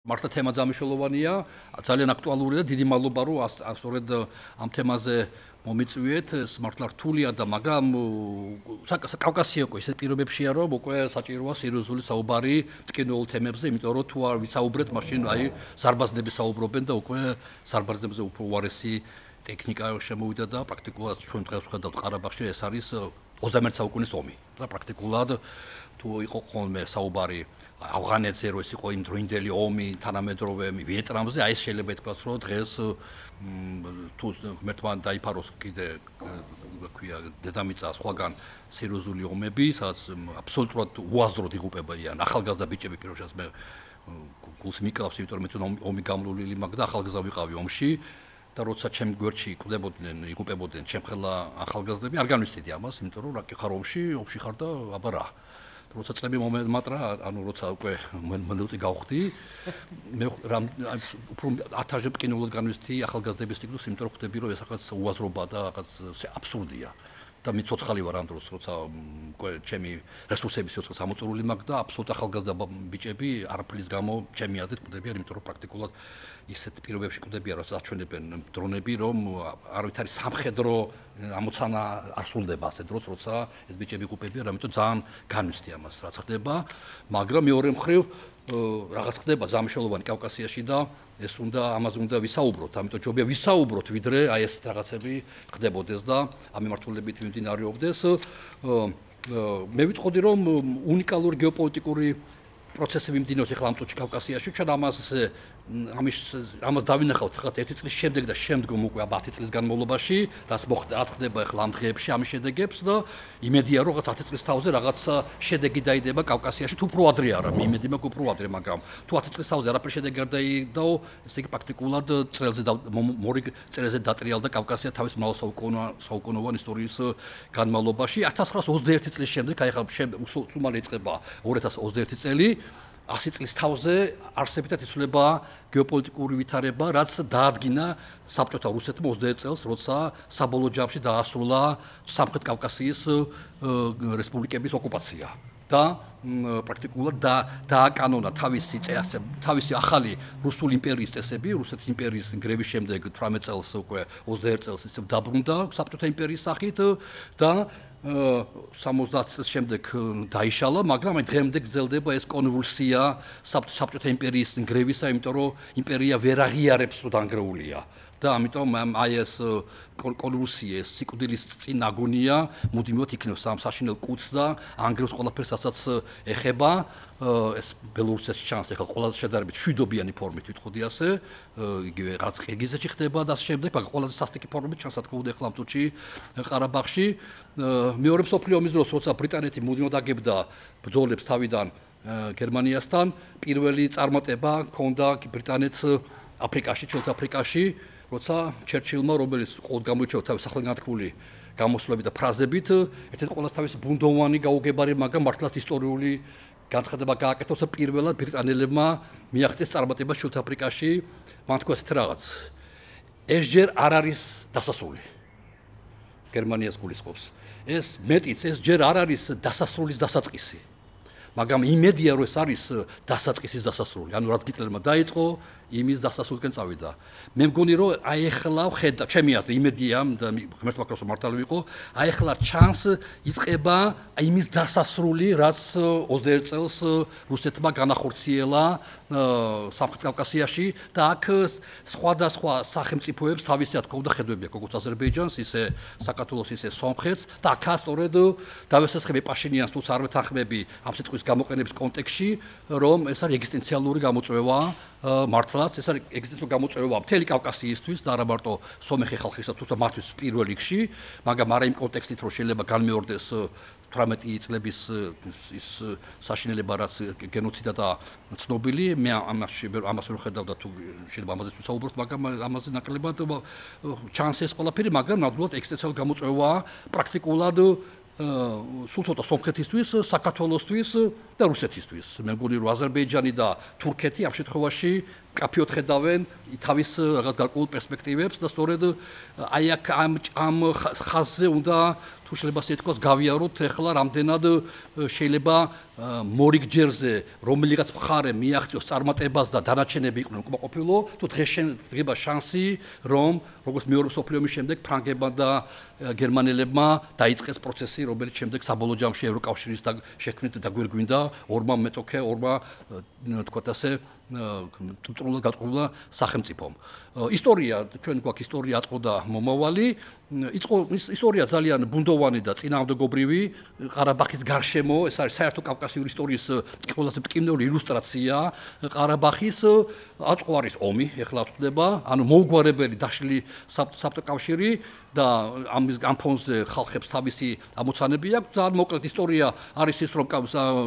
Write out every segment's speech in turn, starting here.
მართლა თემა ძამშელოვანია, ძალიან აქტუალურია და დიდი მადლობა რომ სწორედ ამ თემაზე მომიწვიეთ, ეს მართლა რთულია და მაგრამ კავკასიაკო ისეთ პირობებშია რომ უკვე საჭიროა სერიოზული საუბარი ტკინულ თემებზე, იმიტომ რომ თუ არ ვისაუბრეთ, მაშინ აი ზარბაზნები საუბრობენ და უკვე ზარბაზნებზე უფრო უარესი ტექნიკა შემოვიდა და პრაქტიკულად ჩვენ დღეს ვხედავთ ყარაბაღში ეს არის 21 საუკუნის ომი და პრაქტიკულად თუ იყო ხოლმე საუბარი ავღანეთზე რო ეს იყო იმ დროინდელი ომი თანამედროვე ვიეტნამზე აი ეს შეიძლება ითქვას რომ დღეს თუ მერტმან დაიფაროს კიდე ქვია დედამიწა სხვაგან სერიოზული ომები სადაც აბსოლუტურად უაზროდ იღუპებიან ახალგაზრდა ბიჭები პირველ რიგში მე გულს მიკრავს იმიტომ რომ ომი გამლულილი მაგ და ახალგაზრდა ვიყავი ომში და როცა ჩემ გვერდში იღუპებოდნენ ჩემხელა ახალგაზრდები არ განვიცდიდი ამას იმიტომ რომ რა კი ხარ ომში ხარ და აბა რა როცა წლები მომემატრა, ანუ როცა უკვე მინუტი გავხდი, მე უფრო 1000-ზე მტკივნეულად განვიცდი ახალგაზრდების ტიპს, იმიტომ რომ ხვდები რომ ეს რაღაც უაზრობა და რაღაც აბსურდია. და მე ცოცხალი ვარ ამ დროს, როცა უკვე ჩემი რესურსები სიოცხლეს ამოწურული მაქვს და აბსოლუტ ახალგაზრდა ბიჭები არაფრის გამო ჩემი აზრით ხვდებიან, იმიტომ რომ პრაქტიკულად ისეთ პირობებში ხვდებიან, რომ აჩვენებენ დრონები, რომ არავითარი სამხედრო ამოცანა არ სრულდება ასე დროს, როცა ეს ბიჭები იღუპებიან, ამიტომ ძალიან განვიცდი ამას, რაც ხდება, მაგრამ მეორე მხრივ რაღაც ხდება ზამშელოვანი კავკასიაში და ეს ამაზე უნდა ვისაუბროთ, ამიტომ ჯობია ვისაუბროთ, ვიდრე აი ეს რაღაცები ხდებოდეს და ამ მიმართულებით მიმდინარეობდეს. მე ვიტყოდი რომ უნიკალური გეოპოლიტიკური პროცესები მიმდინარეობს ახლა ამ წუთში კავკასიაში, ჩვენ ამას დავინახავთ ხაც 1 წლის შემდეგ და შემდგომ უკვე 10 წლის განმავლობაში, რაც ხდება ახლა ამ დღეებში ამის შედეგებს და იმედია რომ რაღაც 10 წლის თავზე რაღაც შედეგი დაიდება კავკასიაში, თუ უფრო ადრე არა, მე იმედი მაქვს უფრო ადრე, მაგრამ თუ 10 წლის თავზე არაფერი შედეგი არ დაიდაო, ესე იგი პრაქტიკულად წელზე დატრიალდა კავკასია თავის მრავალსაუკუნოვანი ისტორიის განმავლობაში 1921 წლის შემდეგ, აი ახლა სულ იწყება 2021 წელი 100 წლის თავზე არსებითად იცვლება გეოპოლიტიკური ვითარება, რაც დაადგინა საბჭოთა რუსეთმა 21 წელს, როცა საბოლოო ჯამში დაასრულა სამხრეთ კავკასიის რესპუბლიკების ოკუპაცია. და პრაქტიკულად დააკანონა თავისი ახალი რუსული იმპერიის წესები, რუსეთის იმპერიის გრევის შემდეგ 18 წელს უკვე 21 წელს ისევ დაბრუნდა საბჭოთა იმპერიის სახით და 70 წლის შემდეგ დაიშალა, მაგრამ აი დღემდე გრძელდება ეს კონვულსია საბჭოთა იმპერიის გრევისა, იმიტომ რომ იმპერია ვერ აღიარებს რომ დანგრეულია. და ამიტომ აი ეს კონვულსია, ეს სიკვდილის წინ აგონია, მუდმივად იქნევს ამ საშინელ კუდს და ანგრევს ყველაფერს, რასაც ეხება. ეს ბელორუსიაში ჩანს ახლა ყველაზე შედარებით შვიდობიანი ფორმით ვიტყოდი ასე, იგივე რაღაც ყირგიზეთში ხდება და ამ შემდეგ, მაგრამ ყველაზე სასტიკი ფორმით ჩანს თქო ახლა ამ წუთში ყარაბაღში. მეორე მსოფლიო ომის დროს, როცა ბრიტანეთი მუდმივად აგებდა ბრძოლებს თავიდან გერმანიასთან, პირველი წარმატება ჰქონდა ბრიტანეთს აფრიკაში, ჩრდილოეთ აფრიკაში, როცა ჩერჩილმა, რომელიც ყოველ გამოირჩევა თავის სახელგანთქმული გამოსვლებით და ფრაზებით, ერთ-ერთი ყველაზე თავისი ბუნდოვანი გაუგებარი, მაგრამ მართლაც ისტორიული განცხადება გააკეთა, როცა პირველად ბრიტანელებმა მიაღწიეს წარმატება ჩრდილოეთ აფრიკაში, მან თქვა ესეთ რაღაც. ეს ჯერ არ არის დასასრული. გერმანიას გულისხმობს. ეს მეტიც ეს ჯერ არ არის დასასრულის დასაწყისი. მაგრამ იმედია რომ ეს არის დასაწყისის დასასრული. ანუ რაც გიტლერმა დაიწყო, იმის დასასრულკენ წავიდა. მე მგონი რომ აი ახლა ვხედა, ჩემი აზრით იმედია და ღმერთს მაქროს რომ მართალი ვიყო, აი ახლა ჩანს იწყება იმის დასასრული, რაც 21 წელს რუსეთმა განახორციელა სამხრეთ კავკასიაში და აქ სხვადასხვა სახელმწიფოებს თავისი თქო და ხედვები აქვს, როგორც აზერბაიჯანს, ისე საქართველოს, ისე სომხეთს და აქ სწორედ დავესახებ პაშინიანს თუ არ ვეთანხმები ამ სიტყვის გამოყენების კონტექსტში, რომ ეს არის ეგზისტენციალური გამოწვევა მართლაც ეს არის ეგზისტენციალური გამოწვევა მთელი კავკასიისთვის და არა მარტო სომეხი ხალხისთვის, თუმცა მათთვის პირველ რიგში, მაგრამ არა იმ კონტექსტით, რომ შეიძლება განმეორდეს 18 წლების ის საშინელება, რაც გენოციდა და ცნობილი, მე ამას ვერ ხედავ და თუ შეიძლება ამაზე ვსაუბროთ, მაგრამ ამაზე ნაკლებად ჩანს ეს ყველაფერი, მაგრამ ნამდვილად ეგზისტენციალური გამოწვევა პრაქტიკულად სულ ცოტა სომხეთისთვის, საქართველოსთვის და რუსეთისთვის. მე მგონი რომ აზერბაიჯანი და თურქეთი ამ შემთხვევაში კაფეოთ ხედავენ თავის რაღაც გარკვეულ პერსპექტივებს და სწორედ აი აქ ამ ხაზზე უნდა თუ შეიძლება ასე ითქვას გავიაროთ ახლა რამდენად შეიძლება მორიგჯერზე რომელიღაც მხარე მიაღწიოს წარმატებას და დანარჩენები იყვნენ უკმაყოფილო თუ დღება შანსი რომ როგორც მეორე მსოფლიო ომის შემდეგ ფრანგებმა და გერმანელებმა დაიწყეს პროცესი რომელიც შემდეგ საბოლოო ჯამში ევროკავშირის შექმნით დაგვირგვინდა ორმა მეტოქე ორმა თქვათ ასე თუმწრულად გაწყობილ სახელმწიფომ ისტორია ჩვენ გვაქვს ისტორია აწმყო და მომავალი ისტორია ძალიან ბუნდოვანი და წინააღმდეგობრივი ყარაბაღის გარშემო ეს არის საერთო კავკასიური ისტორიის ყველაზე მტკივნეული ილუსტრაცია ყარაბაღის აწმყო არის ომი ეხლა აწყვდება ანუ მოუგვარებელი დაშლილი საბჭოთა და ამ ფონზე ხალხებს თავისი ამოცანები აქვს ძალიან მოკლედ ისტორია არის ის რომ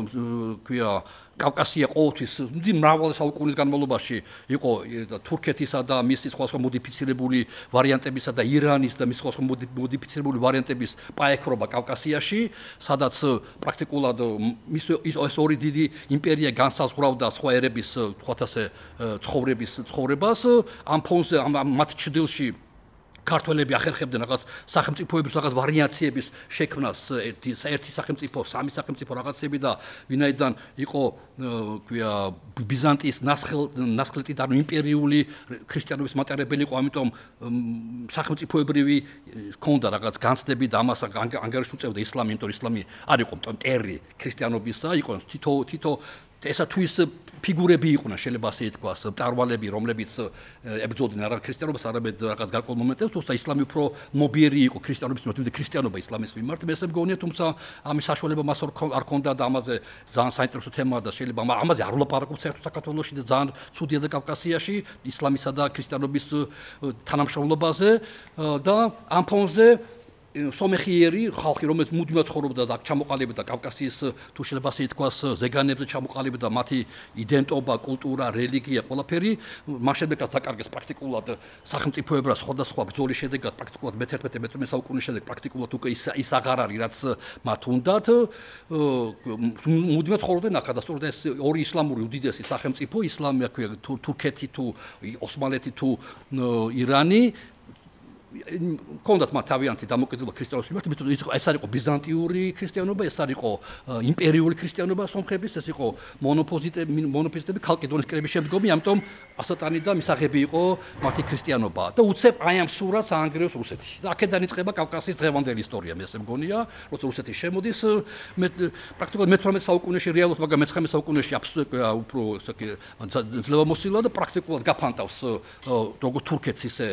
ქვია კავკასია ყოველთვის მრავალი საუკუნის განმავლობაში იყო თურქეთისა და მისი სხვადასხვა მოდიფიცირებული ვარიანტებისა და ირანის და მისი სხვადასხვა მოდიფიცირებული ვარიანტების პაექრობა კავკასიაში, სადაც პრაქტიკულად ეს ორი დიდი იმპერია განსაზღვრავდა სხვა ერების თქვათ ასე ცხოვრებას, ამ ფონზე მათ ჩრდილში ქართველები ახერხებდნენ რაღაც სახელმწიფოების რაღაც ვარიაციების შექმნას ერთი სახელმწიფო, სამი სახელმწიფო რაღაცები და ვინაიდან იყო ქვია ბიზანტიის ნასხლეტი და იმპერიული ქრისტიანობის მატარებელი იყო, ამიტომ სახელმწიფოებრივი ჰქონდა რაღაც განცდები და ამას ანგარიშს უწევდა ისლამი, იმიტომ ისლამი არ იყო მტერი ქრისტიანობისა, იყო თითო ესა თუ ის ფიგურები იყვნენ, შეიძლება ასე ითქვას, მწარვალები, რომლებიც ებრძოდნენ არა ქრისტიანობას, არამედ რაღაც გარკვეულ მომენტებს, თუმცა ისლამი უფრო მობიერი იყო ქრისტიანობის მიმართ, ვიდრე ქრისტიანობა ისლამის მიმართ. მე ესე მგონია, თუმცა ამის საშუალება მას არ ჰქონდა და ამაზე ძალიან საინტერესო თემაა და შეიძლება ამაზე არ ვლაპარაკობთ საერთოდ საქართველოში და ძალიან ცუდია და კავკასიაში ისლამისა და ქრისტიანობის თანამშრომლობაზე და ამ ფონზე სომეხიერი ხალხი რომელიც მუდმივად ცხოვრობდა და ჩამოყალიბდა კავკასიის თუ შეიძლება ასე ითქვას ზეგანებზე ჩამოყალიბდა მათი იდენტობა, კულტურა, რელიგია, ყველაფერი მას შემდეგ რაც დაკარგეს პრაქტიკულად სახელმწიფოებრივ სხვადასხვა ბრძოლის შედეგად პრაქტიკულად მე-11-მე საუკუნის შემდეგ პრაქტიკულად უკვე ის აღარ არის რაც მათ უნდათ მუდმივად ცხოვრობდნენ აქ და სწორედ ეს ორი ისლამური უდიდესი სახელმწიფო ისლამი აქვია თურქეთი თუ ოსმალეთი თუ ირანი კონდათ მათ თავიანთი დამოკიდებულება ქრისტიანობის მიმართ, იმიტომ რომ ეს არ იყო ბიზანტიური ქრისტიანობა, ეს არ იყო იმპერიული ქრისტიანობა სომხების, ეს იყო მონოფიზიტები ქალკედონის კრების შემდგომი, ამიტომ ასატანი და მისაღები იყო მათი ქრისტიანობა და უცებ აი ამ სურათს აანგრევს რუსეთი. და აქედან იწყება კავკასიის დღევანდელი ისტორია, მე ესე მგონია, როცა რუსეთი შემოდის პრაქტიკულად მე-18 საუკუნეში რეალურად, მაგრამ მე-19 საუკუნეში უფრო ძლევამოსილა და პრაქტიკულად გაფანტავს როგორც თურქეთს ისე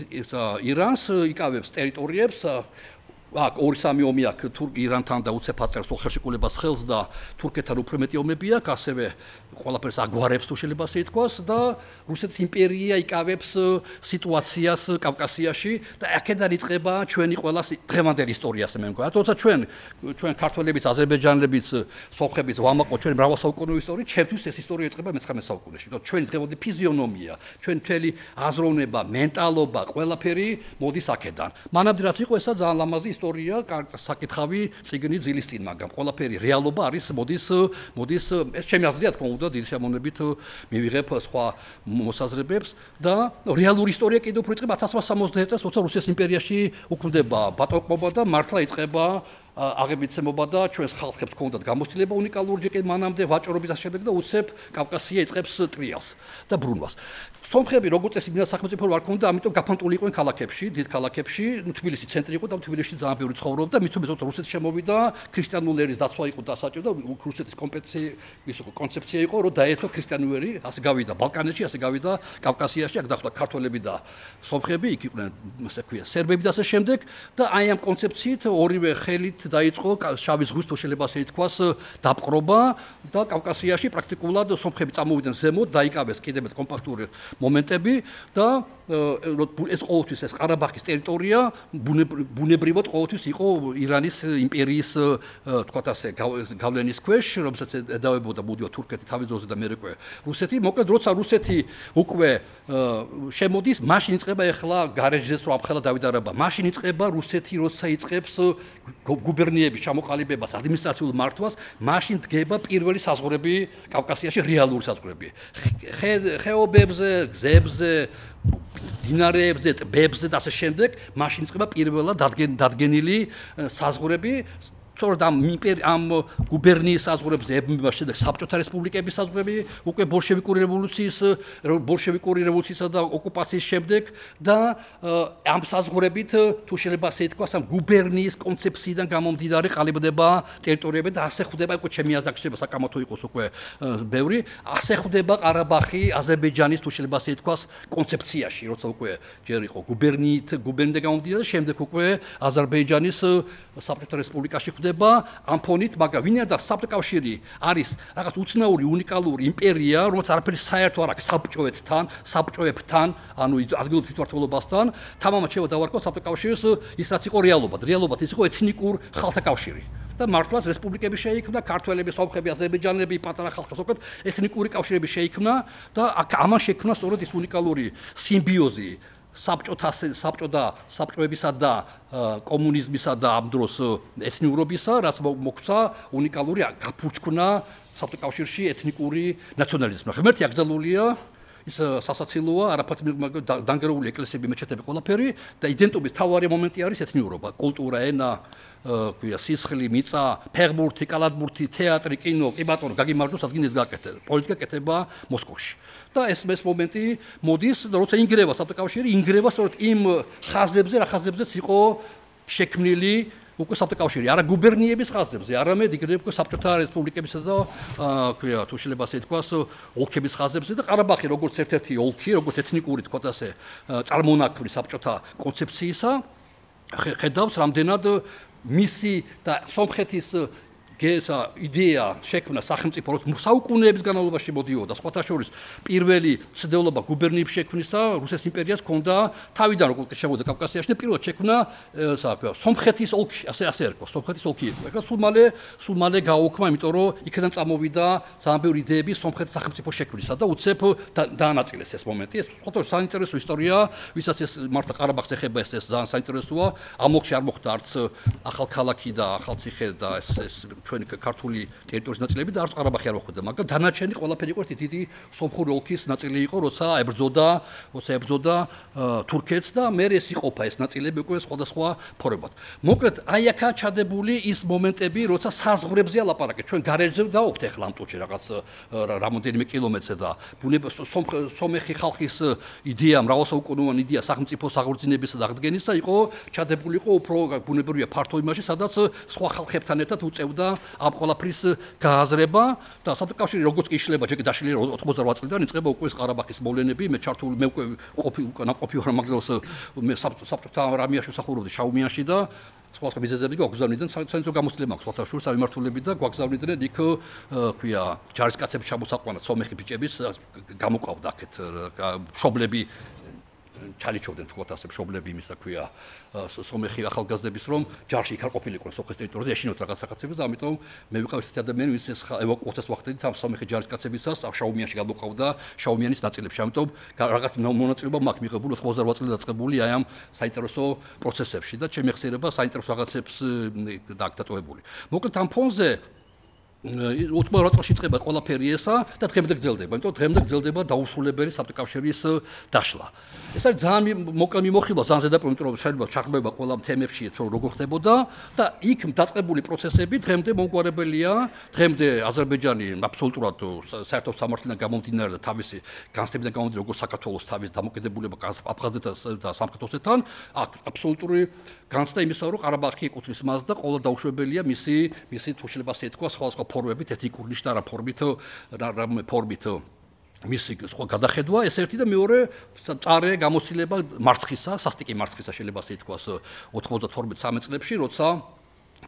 ირანს იკავებს ტერიტორიებს აქ 2-3 ომი აქ ირანთან და უცებ აწერს ხელშეკრულებას ხელს და თურქეთთან უფრო მეტი ომები აქვს ასევე ყველაფერს აგვარებს თუ შეიძლება ასე ითქვას და რუსეთის იმპერია იკავებს სიტუაციას კავკასიაში და აქედან იწყება ჩვენი ყველა დღევანდელი ისტორია ასე მე მგონია თორსა ჩვენ ქართველებიც აზერბაიჯანელებიც სომხებიც ვამაყო ჩვენი მრავალსაუკუნოვანი ისტორია ჩემთვის ეს ისტორია იწყება მე-19 საუკუნეში და ჩვენი დღევანდელი ფიზიონომია ჩვენი მთელი აზროვნება მენტალობა ყველაფერი მოდის აქედან მანამდე რაც იყო ესა ძალიან ლამაზი ისტორია საკითხავი წიგნი ძილის წინ მაგრამ ყველაფერი რეალობა არის მოდის ეს ჩემი აზრია თქო უნდა დიდი შემოვნებით მივიღებ სხვა მოსაზრებებს და რეალური ისტორია კიდევ უფრო იწყება 1860 წელს როცა რუსეთის იმპერიაში უქმდება ბატონყმობა და მართლა იწყება აღებიცემობა და ჩვენს ხალხებს ჰქონდათ გამოცდილება უნიკალური ჯეკი მანამდე ვაჭრობის შედეგად და უცებ კავკასია იწყებს ტრიალს და ბრუნვას. სომხები როგორც წესი ბინა სახელმწიფო არ ჰქონდა, ამიტომ გაფანტული იყვნენ ქალაქებში, დიდ ქალაქებში, თბილისი ცენტრი იყო და თბილისში ძალიან ბევრი ცხოვრობდა, მithom ეს რუსეთს შემოვიდა, ქრისტიანული ერის დაცვა იყო დასაჭირო და რუსეთის კონცეფცია იყო, რომ დაეცვა ქრისტიანული ერი, ასე გავიდა ბალკანეთში, ასე გავიდა კავკასიაში, აქ დახვდა ქართველები და სომხები, იქ იყვნენ, ასე ქვია, სერბები და ასე შემდეგ და აი ამ კონცეფციით ორივე ხელით დაიწყო შავი ზღვის თუ შეიძლება ასე ითქვას დაპყრობა და კავკასიაში პრაქტიკულად სომხები წამოვიდნენ ზემოთ, დაიკავეს კიდევ მეტ კომპაქტური მომენტები და ეს ყოველთვის ეს ყარაბაღის ტერიტორია ბუნებრივად ყოველთვის იყო ირანის იმპერიის თქვათ ასე გავლენის ქვეშ, რომელსაც ედავებოდა მუდმივად თურქეთი თავის დროზე და მერე რუსეთი. მოკლედ როცა რუსეთი უკვე შემოდის, მაშინ იწყება ეხლა გარეჯეს რო აფხელა დავიდარება. მაშინ იწყება რუსეთი, როცა იწყებს გუბერნიების ჩამოყალიბებას, ადმინისტრაციულ მართვას, მაშინ დგება პირველი საზღვრები კავკასიაში, რეალური საზღვრები. ხეობებზე, გზებზე, დინარეებზე, ტბებზე და ასე შემდეგ, მაშინ იწყება პირველად დადგენილი საზღვრები. სწორედ ამ გუბერნიის საზღვრებზე ებმება შემდეგ საბჭოთა რესპუბლიკების საზღვრები, უკვე ბოლშევიკური რევოლუციისა და ოკუპაციის შემდეგ და ამ საზღვრებით თუ შეიძლება ასე ითქვას, ამ გუბერნიის კონცეფციიდან გამომდინარე ყალიბდება ტერიტორიები და ასე ხვდება, უკვე ჩემი აზრით შეიძლება საკამათო იყოს უკვე ბევრი, ასე ხვდება ყარაბაღი აზერბაიჯანის თუ შეიძლება ასე ითქვას კონცეფციაში, როცა უკვე ჯერ იყო გუბერნიიდან გამომდინარე და შემდეგ უკვე აზერბაიჯანის საბჭოთა რესპუბლიკაში ხვდება ამ ფონით, მაგრამ ვინაიდან საბჭოთკავშირი არის რაღაც უცნაური უნიკალური იმპერია, რომელიც არაფერი საერთო არ აქვს საბჭოებთან, ანუ ადგილობრივ თვითმმართველობასთან, თამამად შეიძლება დავარქვათ საბჭოთკავშირის ის რაც იყო რეალობად ის იყო ეთნიკურ ხალხთა კავშირი. და მართლაც რესპუბლიკები შეიქმნა, ქართველები, სომხები, აზერბაიჯანელები, პატარა ხალხი, ზოგადად ეთნიკური კავშირები შეიქმნა და ამან შექმნა სწორედ ის უნიკალური სიმბიოზი საბჭოებისა და კომუნიზმისა და ამ დროს ეთნიურობისა, რაც მოგვცა უნიკალური გაფურჩქნა საბჭოთკავშირში ეთნიკური ნაციონალიზმი. ღმერთი აკრძალულია, ის სასაცილოა, არაფერი დანგრეული ეკლესიები, მეჩეთები, ყველაფერი და იდენტობის მთავარი მომენტი არის ეთნიურობა, კულტურა, ენა, სისხლი, მიწა, ფეხბურთი, კალათბურთი, თეატრი, კინო, კი ბატონო, გაგიმარჯოს, ადგილს გაკეთე. პოლიტიკა კეთება მოსკოვში. და ეს მომენტი მოდის, როცა ინგრევა საბჭოთკავშირი, ინგრევა სწორედ იმ ხაზებზე, რა ხაზებზეც იყო შექმნილი უკვე საბჭოთკავშირი, არა გუბერნიების ხაზებზე, არამედ იქნებ უკვე საბჭოთა რესპუბლიკებისა და თუ შეიძლება ასე ითქვას, ოლქების ხაზებზე და ყარაბაღი როგორც ერთ-ერთი ოლქი, როგორც ეთნიკური თქვათ ასე წარმონაქმნი საბჭოთა კონცეფციისა, ხედავს რამდენად მისი და სომხეთის იდეა შექმნა სახელმწიფო საუკუნეების განმავლობაში მოდიოდა. სხვათა შორის პირველი მცდელობა გუბერნიების შექმნისა რუსეთის იმპერიას ჰქონდა თავიდან როგორც შემოვიდა კავკასიაში და პირველად შექმნა სომხეთის ოლქი, ასე ერქვა, სომხეთის ოლქი იყო. ეხლა სულ მალე გააუქმა, იმიტომ რომ იქიდან წამოვიდა ძალიან ბევრი იდეები სომხეთის სახელმწიფო შექმნისა და უცებ დაანაწილეს ეს მომენტი. ეს სხვათა შორის საინტერესო ისტორია, ვისაც ეს მართლა ყარაბაღს ეხება, ეს ძალიან საინტერესოა. ამ ოლქში არ მოხდა არც ახალქალაქი და ახალციხე და ეს ჩვენი ქართული ტერიტორიის ნაწილები და არც ყარაბაღი არ მოხვდა, მაგრამ დანარჩენი ყველაფერი იყო ერთი დიდი სომხური ოლქის ნაწილი იყო, როცა ებრძოდა თურქეთს და მე ეს იყოფა ეს ნაწილები უკვე სხვადასხვა ფორმებად. მოკლედ, აი აქა ჩადებული ის მომენტები, როცა საზღვრებზეა ლაპარაკი. ჩვენ გარეჯზე დავუხთ ახლა ამ წუთში რაღაც რამოდენიმე კილომეტრზე და სომეხი ხალხის იდეა, მრავალსაუკუნოვანი იდეა სახელმწიფოს აღორძინებისა და აღდგენისა იყო ჩადებული იყო უფრო ბუნებრივია ფართო იმაში, სადაც სხვა ხალხებთან ერთად უწევდა ამ ყველაფრის გააზრება და საბჭოთკავშირი როგორც კი იშლება, ჯერ დაშლილი 88 წლიდან იწყება უკვე ეს ყარაბაღის მოვლენები, მე უკვე ნამყოფი ვარ მაგდროს მე საბჭოთა არმიაში ვსახურობდი შაუმიანში და სხვა მიზეზები გვაგზავნიდნენ საერთო გამოცდილება აქვს სხვათა შორის ავიმართულები და გვაგზავნიდნენ იქ ქვია ჯარისკაცებს ჩამოსაყვანად სომეხი ბიჭების გამოყავდა აქეთ მშობლები ჩალიჩოვდნენ თქვათ ასე მშობლები იმისა ქვია სომეხი ახალგაზრდების რომ ჯარში იქ არ ყოფილიყვნენ სომხეთის ტერიტორიაზე ეშინოთ რაღაც საკაცებს და ამიტომ მე ვიყავ ერთი ადამიანი ვინც ეს ევაკუაციას ვახდენით ამ სომეხი ჯარისკაცებისას შაუმიანში გამოყავდა შაუმიანის ნაწილებში ამიტომ რაღაც მონაწილეობა მაქვს მიღებული 88 წლიდან დაწყებული აი ამ საინტერესო პროცესებში და ჩემი ხსიერება საინტერესო რაღაცებს დაგდატოვებული მოკლედ ამ ფონზე 88 წელს იწყება ყველაფერი ესა და დღემდე გრძელდება. იმიტომ დღემდე გრძელდება დაუსრულებელი საბჭოთკავშირის დაშლა. ეს არის ძალიან მოკლე მიმოხილვა, ძალიან ზედაპირული, იმიტომ რომ შეიძლება ჩახმება ყველა თემებში, როგორ ხდებოდა და იქ დაწყებული პროცესები დღემდე მომგვარებელია. დღემდე აზერბაიჯანი აბსოლუტურად საერთო სამართლიდან გამომდინარე და თავისი განცდებიდან გამომდინარე, როგორც საქართველოს თავის დამოკიდებულება აფხაზეთთან და სამხრეთ ოსეთთან, აბსოლუტური განცდა იმისა, რომ ყარაბაღი ეკუთვნის მას და ყველა დაუშვებელია მისი თუ შეიძლება ასე ითქვა, სხვადასხვა ფორმებით, ეთნიკური შტარა ფორმით მისი სხვა გადახედვა, ეს ერთი და მეორე წარე გამოცდილება მარცხისა, სასტიკი მარცხისა შეიძლება ასე ითქვას 92-13 წლებში, როცა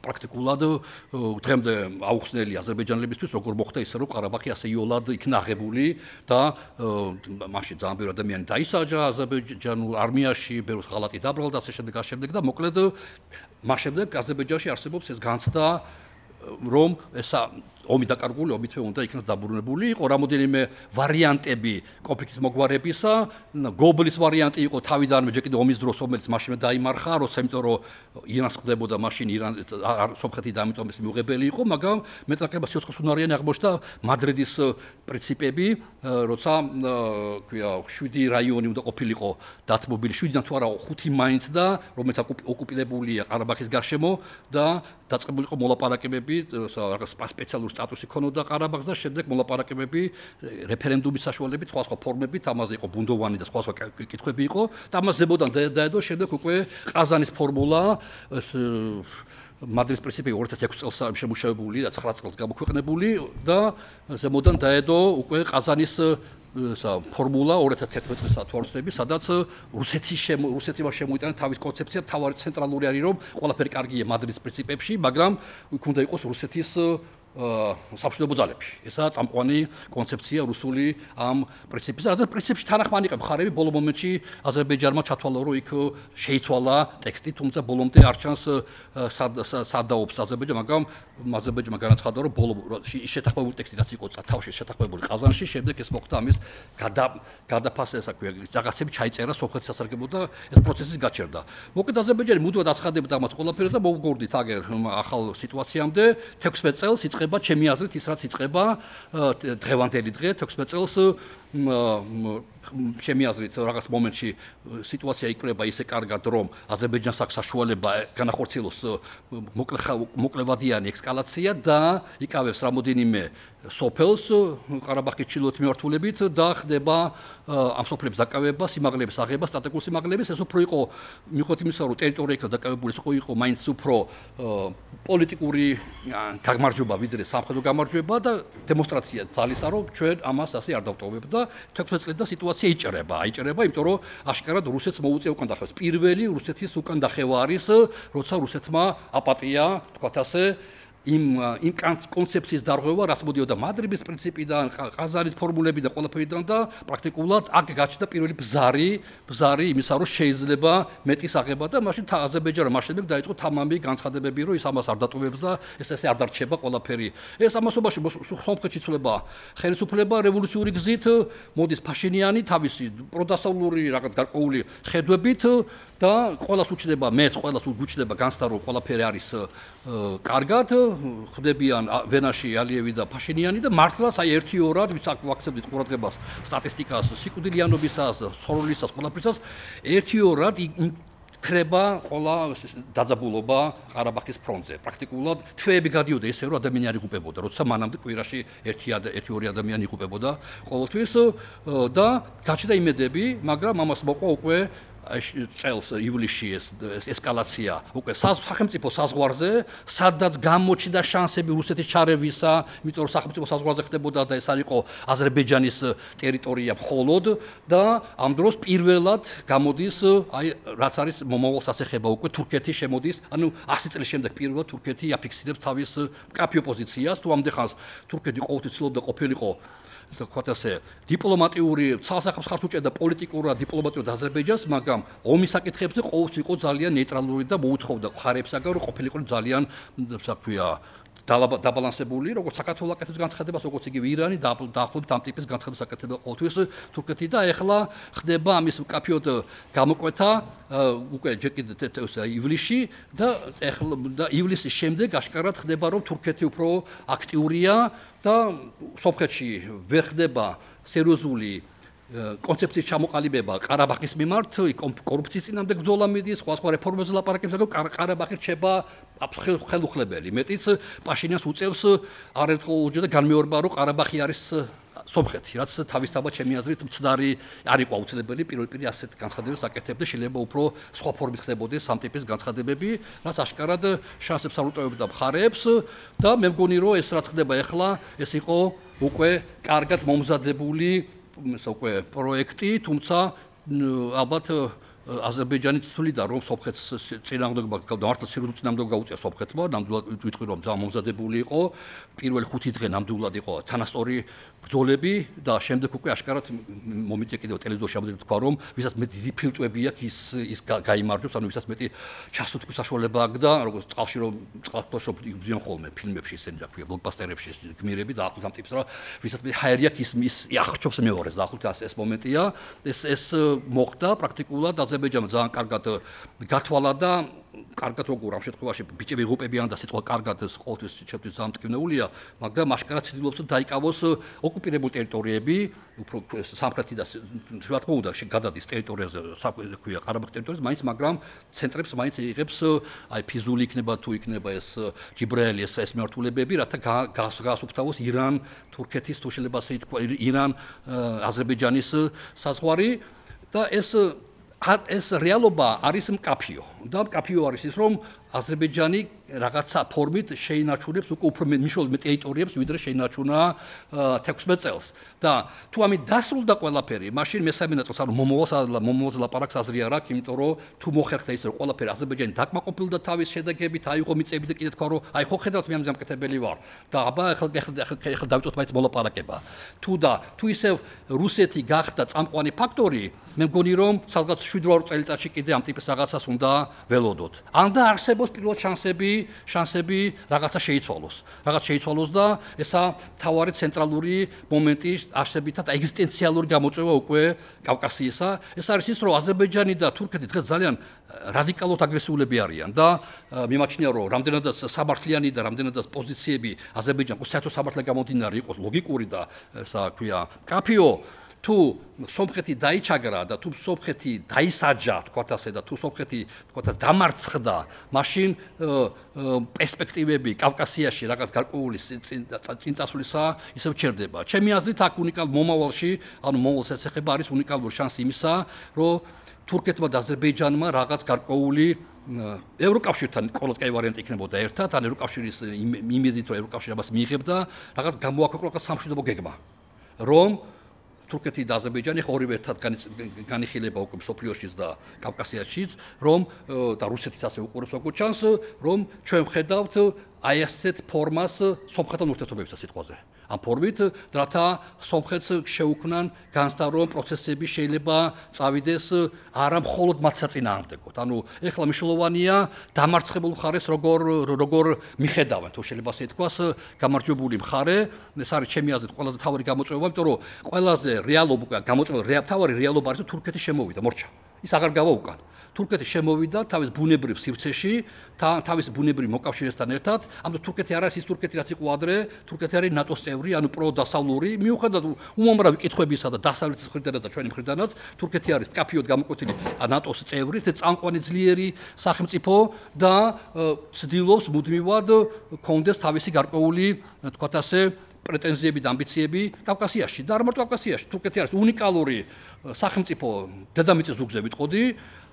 პრაქტიკულად დღემდე აუხსნელი აზერბაიჯანელებისთვის როგორ მოხდა ისე რომ ყარაბაღი ასე იოლად იქნა აღებული და მაშინ ძალიან ბევრი ადამიანი დაისაჯა აზერბაიჯანულ არმიაში, ბევრს ღალატი დაბრალდა და ასე შემდეგ და მოკლედ მას შემდეგ აზერბაიჯანში არსებობს ეს განცდა რომ ესა ომი დაკარგული, ომით უნდა იქნას დაბრუნებული, იყო რამოდენიმე ვარიანტები კონფლიქტის მოგვარებისა, გობლის ვარიანტი იყო თავიდანვე ჯერ კიდევ ომის დროს, რომელიც მაშინვე დაიმარხა, როცა იმიტომ რომ ირანს ხდებოდა მაშინ სომხეთი და ამიტომ ეს მიუღებელი იყო, მაგრამ მეტნაკლებად სიცოცხლის უნარიანი აღმოჩნდა მადრიდის პრინციპები, როცა ქვია 7 რაიონი უნდა ყოფილიყო დათმობილი, 7-დან თუ არა 5 მაინც და რომელიც ოკუპირებულია ყარაბაღის გარშემო და დაწყებული იყო მოლაპარაკებები, რაღაც სპეციალური სტატუსი ქონოდა ყარაბაღს და შემდეგ მოლაპარაკებები რეფერენდუმის საშუალებით, სხვა ფორმებით, ამაზე იყო ბუნდოვანი და სხვა კითხვები იყო და ამას ზემოდან დაედო შემდეგ უკვე ყაზანის ფორმულა მადრიდის პრინციპი 2006 წელს შემუშავებული და 9 წელს გამოქვეყნებული და ზემოდან დაედო უკვე ყაზანის ფორმულა 2011 წელს თვალსწრები, სადაც რუსეთმა შემოიტანა თავის კონცეფცია, თავარი ცენტრალური არის რომ ყველაფერი კარგია მადრიდის პრინციპებში, მაგრამ იქ უნდა იყოს რუსეთის სამშვიდობო ძალები. ესაა წამყვანი კონცეფცია რუსული ამ პრინციპის. რაც პრინციპში თანახმანი იყო მხარეები ბოლო მომენტში აზერბაიჯანმა ჩათვალა რომ იქ შეიცვალა ტექსტი, თუმცა ბოლომდე არ ჩანს სადაობს აზერბაიჯანი, მაგრამ აზერბაიჯანმა განაცხადა რომ ბოლო შეთანხმებული ტექსტი რაც იყო თავში შეთანხმებული ყაზანში, შემდეგ ეს მოხდა ამის გადაფასება, ასე ქვია, რაღაცები ჩაიწერა სომხეთის სასარგებლოდ და ეს პროცესი გაჩერდა. მოკლედ აზერბაიჯანი მუდმივად აცხადებდა ამას ყველაფერს და მოვგორდით აგერ ახალ სიტუაციამდე 16 წელს იწყება ჩემი აზრით ის რაც იწყება დღევანდელი დღე 16 წელს ჩემი აზრით რაღაც მომენტში სიტუაცია იკვრება ისე კარგად რომ აზერბაიჯანს აქვს საშუალება განახორციელოს მოკლევადიანი ესკალაცია და იკავებს რამოდენიმე სოფელს ყარაბაღის ჩრდილოეთ მიმართულებით და ხდება ამ სოფლების დაკავება, სიმაღლეების აღება, სტრატეგიული სიმაღლეების, ეს უფრო იყო მიუხედავად იმისა, რომ ტერიტორია იქნა დაკავებული, იყო მაინც უფრო პოლიტიკური გამარჯვება ვიდრე სამხედრო გამარჯვება და დემონსტრაცია ძალისა, რომ ჩვენ ამას ასე არ დავტოვებთ და 16 წლით და სიტუაცია იჭრება, იმიტომ რომ აშკარად რუსეთს მოუწია უკან დახევას. პირველი რუსეთის უკან დახევა არის, როცა რუსეთმა აპატია, თქვათ ასე, იმ კონცეფციის დარღვევა, რაც მოდიოდა მადრიდის პრინციპიდან, ყაზანის ფორმულები და ყველაფერიდან და პრაქტიკულად აქ გაჩნდა პირველი ბზარი იმისა, რომ შეიძლება მეტის აღება და მაშინ აზერბაიჯანმა მას შემდეგ დაიწყო თამამი განცხადებები, რომ ის ამას არ დატოვებს და ეს ესე არ დარჩება ყველაფერი. ეს ამასობაში სომხეთში იცვლება ხელისუფლება რევოლუციური გზით, მოდის ფაშინიანი თავისი პროდასავლური რაღაც გარკვეული ხედვებით და ყველას უჩნდება მეც ყველას უჩნდება განცდა რომ ყველაფერი არის კარგად ხდებიან ვენაში ალიევი და ფაშინიანი და მართლაც აი ერთიორად ვის აქცევდით ყურადღებას სტატისტიკას სიკვდილიანობისას სოროლისას ყველაფრისას ერთიორად ქრება ყველა დაძაბულობა ყარაბაღის ფრონტზე. პრაქტიკულად თვეები გადიოდა ისე რომ ადამიანი არ იღუპებოდა, როცა მანამდე კვირაში 1-2 ადამიანი იღუპებოდა ყოველთვის და გაჩნდა იმედები, მაგრამ ამას მოყვა უკვე წელს ივლისში ეს ესკალაცია უკვე სახელმწიფო საზღვარზე, სადაც გამოჩნდა შანსები რუსეთის ჩარევისა, იმიტომ რომ სახელმწიფო საზღვარზე ხდებოდა და ეს არ იყო აზერბაიჯანის ტერიტორია მხოლოდ და ამ დროს პირველად გამოდის აი რაც არის მომავალს ასეხება უკვე თურქეთი შემოდის, ანუ 100 წლის შემდეგ პირველად თურქეთი აფიქსირებს თავის მკაფიო პოზიციას, თუ ამდეხანს თურქეთი ყოველთვის ცდილობდა ყოფილიყო თქვათ ასე დიპლომატიური ცალსახავს ხარს უჭერდა პოლიტიკურად დიპლომატიურად აზერბაიჯანს, მაგრამ ომის საკითხებზე ყოველთვის იყო ძალიან ნეიტრალური და მოუთხოვდა მხარეებსაგან რომ ყოფილიყო ძალიან საქმეა დაბალანსებული, როგორც საქართველოს აკეთებს განცხადებას, როგორც იგივე ირანი დაახლოებით ამ ტიპის განცხადებას აკეთებდა ყოველთვის თურქეთი და ეხლა ხდება ამის მკაფიოდ გამოკვეთა უკვე ჯერ კიდევ ივლისში და ეხლა ივლისის შემდეგ აშკარად ხდება რომ თურქეთი უფრო აქტიურია და სომხეთში ვერ ხდება სერიოზული კონცეფციის ჩამოყალიბება ყარაბაღის მიმართ, კორუფციის წინამდე ბრძოლა მიდის, სხვა რეფორმებზე ლაპარაკებს, მაგრამ ყარაბაღი რჩება ხელუხლებელი. მეტიც პაშინიანს უწევს არერთხელ უჯდა განმეორება, რომ ყარაბაღი არის სომხეთი, რაც თავისთავად ჩემი აზრით მცდარი არ იყო აუცილებელი, პირველ-პირველ ასეთ განცხადებებს აკეთებდა, შეიძლება უფრო სხვა ფორმით ხდებოდეს ამ ტიპის განცხადებები, რაც აშკარად შანსებს არ უტოვებდა მხარეებს და მე მგონი რომ ეს რაც ხდება ახლა, ეს იყო უკვე კარგად მომზადებული უკვე პროექტი, თუმცა ალბათ აზერბაიჯანი თვლიდა რომ სომხეთს წინააღმდეგობა მართლა სირიულ წინააღმდეგობა გაუწია სომხეთმა, ნამდვილად ვიტყვი რომ ძალიან მომზადებული იყო, პირველი 5 დღე ნამდვილად იყო თანასწორი ბრძოლები და შემდეგ უკვე აშკარად მომიწია კიდევ ტელევიზორში ამბობენ თქვა რომ ვისაც მეტი დიდი ფილტვები აქვს ის გაიმარჯვებს, ანუ ვისაც მეტი ჩასუტკვის საშუალება აქვს და როგორც წყალში რომ წყალში იბრძვიან ხოლმე ფილმებში ისინი რა ქვია ბლოკბასტერებში გმირები და ამ ტიპს რა ვისაც მეტი ჰაერი აქვს ის აღჭობს მეორეს და ახლა ეს მომენტია ეს მოხდა პრაქტიკულად აზერბაიჯანმა ძალიან კარგად გათვალა და კარგად როგორ ამ შემთხვევაში ბიჭები იღუპებიან და სიტყვა კარგად ეს ყოველთვის ჩემთვის ძალიან მტკივნეულია, მაგრამ აშკარად ცდილობს დაიკავოს ოკუპირებული ტერიტორიები, უფრო სამხრეთი და შუათმოუდა გადადის ტერიტორიაზე, ქვია ყარაბაღის ტერიტორიაზე, მაინც მაგრამ ცენტრებს მაინც იღებს აი ფიზული იქნება თუ იქნება ეს ჯიბრაელი ეს მიმართულებები, რათა გაასუფთავოს ირან, თურქეთის თუ შეიძლება ასე ითქვა, ირან, აზერბაიჯანის საზღვარი და ეს რეალობა არის მკაფიო და მკაფიო არის ის რომ აზერბაიჯანი რაღაცა ფორმით შეინარჩუნებს უკვე მნიშვნელოვან ტერიტორიებს ვიდრე შეინარჩუნა 16 წელს და თუ ამით დასრულდა ყველაფერი მაშინ მესამე ნაწილს ანუ მომავალს ლაპარაკს აზრი არ აქვს იმიტომ რომ თუ მოხერხდა ის რომ ყველაფერი აზერბაიჯანი დაკმაყოფილდა თავის შედეგებით აიღო მიწები და კიდე თქვა რომ აი ხო ხედავთ მე ამაზე მკეთებელი ვარ და აბა ახლა დავიწყოთ მაინც მოლაპარაკება თუ ისევ რუსეთი გახდა წამყვანი ფაქტორი მე მგონი რომ სადღაც 7-8 წელიწადში კიდე ამ ტიპის რაღაცას უნდა ველოდოთ ან და არსებობს პირველ შანსები რაღაცა შეიცვალოს და ესა თავარი ცენტრალური მომენტი არსებითად ეგზისტენციალური გამოწვევა უკვე კავკასიისა ეს არის ის რომ აზერბაიჯანი და თურქეთი დღეს ძალიან რადიკალურად აგრესიულები არიან და მიმაჩნია რომ რამდენადაც სამართლიანი და რამდენადაც პოზიციები აზერბაიჯანს საერთო სამართლე გამომდინარე იყოს ლოგიკური და ესა ქვია კაფიო თუ სომხეთი დაიჩაგრა და თუ სომხეთი დაისაჯა თქვათ ასე და თუ სომხეთი თქვათ დამარცხდა მაშინ პერსპექტივები კავკასიაში რაღაც გარკვეული წინწასვლისა ისევ ჩერდება ჩემი აზრით აქ უნიკალურ მომავალში ანუ მომავალს ეხება არის უნიკალური შანსი იმისა რომ თურქეთმა და აზერბაიჯანმა რაღაც გარკვეული ევროკავშირთან ყოველთვის კაი ვარიანტი იქნებოდა ერთად ან ევროკავშირის იმედით რომ ევროკავშირი ამას მიიღებდა რაღაც გამოაქვეყნა რაღაც სამშვიდობო გეგმა რომ თურქეთი და აზერბაიჯანი ორივე ერთად განიხილება უკვე სოფლიოშიც და კავკასიაშიც, რომ და რუსეთიც ასე უყურებს როგორც ჩანს, რომ ჩვენ ვხედავთ აი ასეთ ფორმას სომხეთთან ურთიერთობებისა სიტყვაზე. ამ ფორმით, რათა სომხეთს შეუქმნან განცდა რომ პროცესები შეიძლება წავიდეს არა მხოლოდ მათ საწინააღმდეგოდ. ანუ ეხლა მნიშვნელოვანია დამარცხებულ მხარეს როგორ მიხედავენ, თუ შეიძლება ასე ითქვას, გამარჯვებული მხარე, ეს არის ჩემი აზრით ყველაზე მთავარი გამოწვევა, იმიტომ რომ ყველაზე თავარი რეალობა არის თურქეთი შემოვიდა, მორჩა. ის აღარ გავა უკან. თურქეთი შემოვიდა თავის ბუნებრივ სივრცეში, თავის ბუნებრივ მოკავშირესთან ერთად. ამიტომ თურქეთი არ არის ის თურქეთი, რაც იყო ადრე, თურქეთი არის ნატოს წევრი, ანუ პროდასავლური, მიუხედავად უმამრავი კითხვებისა და დასავლეთის მხრიდანაც და ჩვენი მხრიდანაც, თურქეთი არის კაფიოდ გამოკვეთილი ნატოს წევრი, წამყვანი ძლიერი სახელმწიფო და ცდილობს მუდმივად კონდეს თავისი გარკვეული, თქვათ ასე, პრეტენზიები და ამბიციები კავკასიაში და არ მარტო კავკასიაში, თურქეთი არის უნიკალური სახელმწიფო დედამიწის ზურგზე ვიტყოდი,